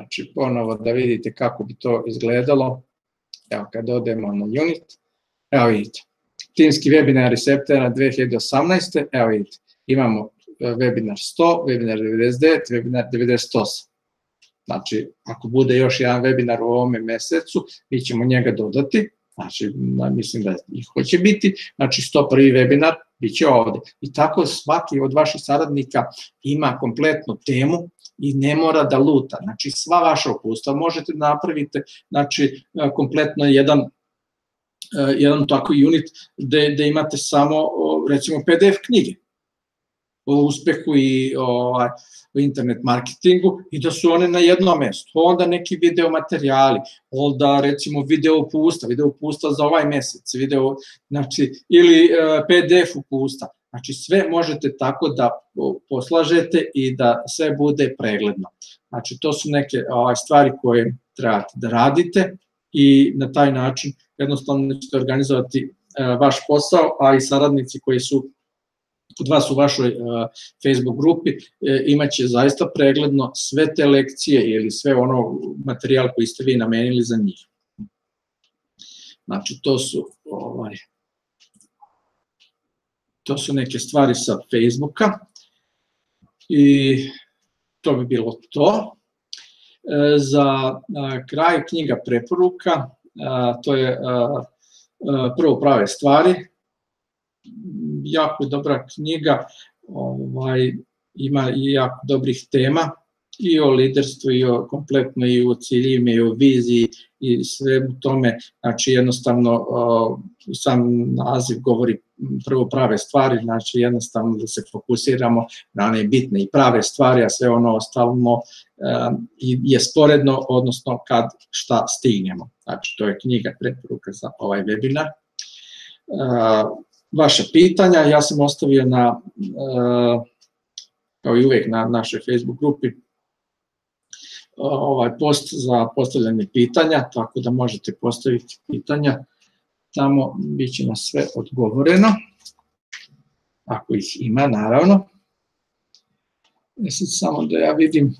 Znači, ponovo da vidite kako bi to izgledalo. Evo, kad odemo na unit, evo vidite, timski webinari septembra 2018. Evo vidite, imamo webinar 100, webinar 99, webinar 98. Znači, ako bude još jedan webinar u ovome mesecu, mi ćemo njega dodati, znači, mislim da ih hoće biti, znači 101. webinar bit će ovde. I tako svaki od vaših saradnika ima kompletnu temu i ne mora da luta. Znači, sva vaša upustva možete da napravite, znači, kompletno jedan tako unit gde imate samo, recimo, PDF knjige o uspehu i o internet marketingu i da su one na jednom mestu. Onda neki video materijali, onda recimo video upusta za ovaj mesec, znači, ili PDF upusta. Znači, sve možete tako da poslažete i da sve bude pregledno. Znači, to su neke stvari koje trebate da radite i na taj način jednostavno ćete organizovati vaš posao, a i saradnici koji su kod vas u vašoj Facebook grupi imaće zaista pregledno sve te lekcije ili sve ono materijal koji ste vi namenili za njih. Znači, to su neke stvari sa Facebooka i to bi bilo to. Za kraj knjiga preporuka, to je prvo prave stvari, jako dobra knjiga, ima i jako dobrih tema i o liderstvu i o kompletno i o ciljima i o viziji i sve u tome, znači jednostavno sam naziv govori prvo prave stvari, znači jednostavno da se fokusiramo na one bitne i prave stvari, a sve ono ostalo je sporedno, odnosno kad šta stignemo. Znači, to je knjiga preporuka za ovaj webinar. Vaša pitanja, ja sam ostavio kao i uvek na našoj Facebook grupi ovaj post za postavljanje pitanja, tako da možete postaviti pitanja, tamo bit će na sve odgovoreno, ako ih ima, naravno. Sad samo da ja vidim.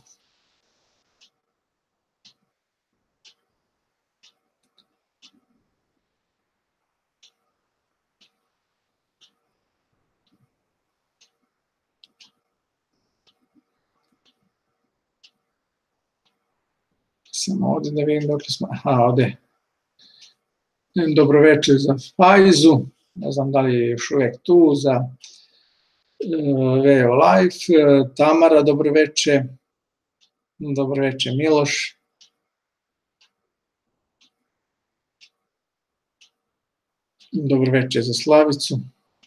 Samo ovde da vidim dok smo, ovde. Dobroveče za Fajzu, ne znam da li je još uvek tu, za VO Life, Tamara, dobroveče, dobroveče Miloš. Dobroveče za Slavicu.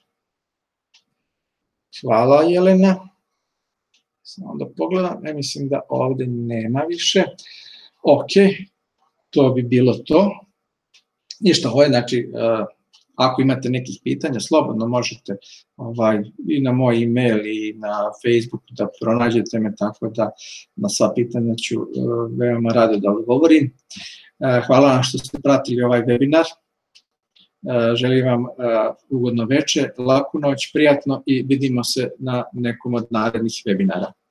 Hvala Jelena. Samo da pogledam, mislim da ovde nema više. Ok, to bi bilo to. Ništa, ovo je, znači, ako imate nekih pitanja, slobodno možete i na moj e-mail i na Facebook da pronađete me, tako da na sva pitanja ću veoma rado da odgovorim. Hvala vam što ste pratili ovaj webinar. Želim vam ugodno veče, laku noć, prijatno i vidimo se na nekom od narednih webinara.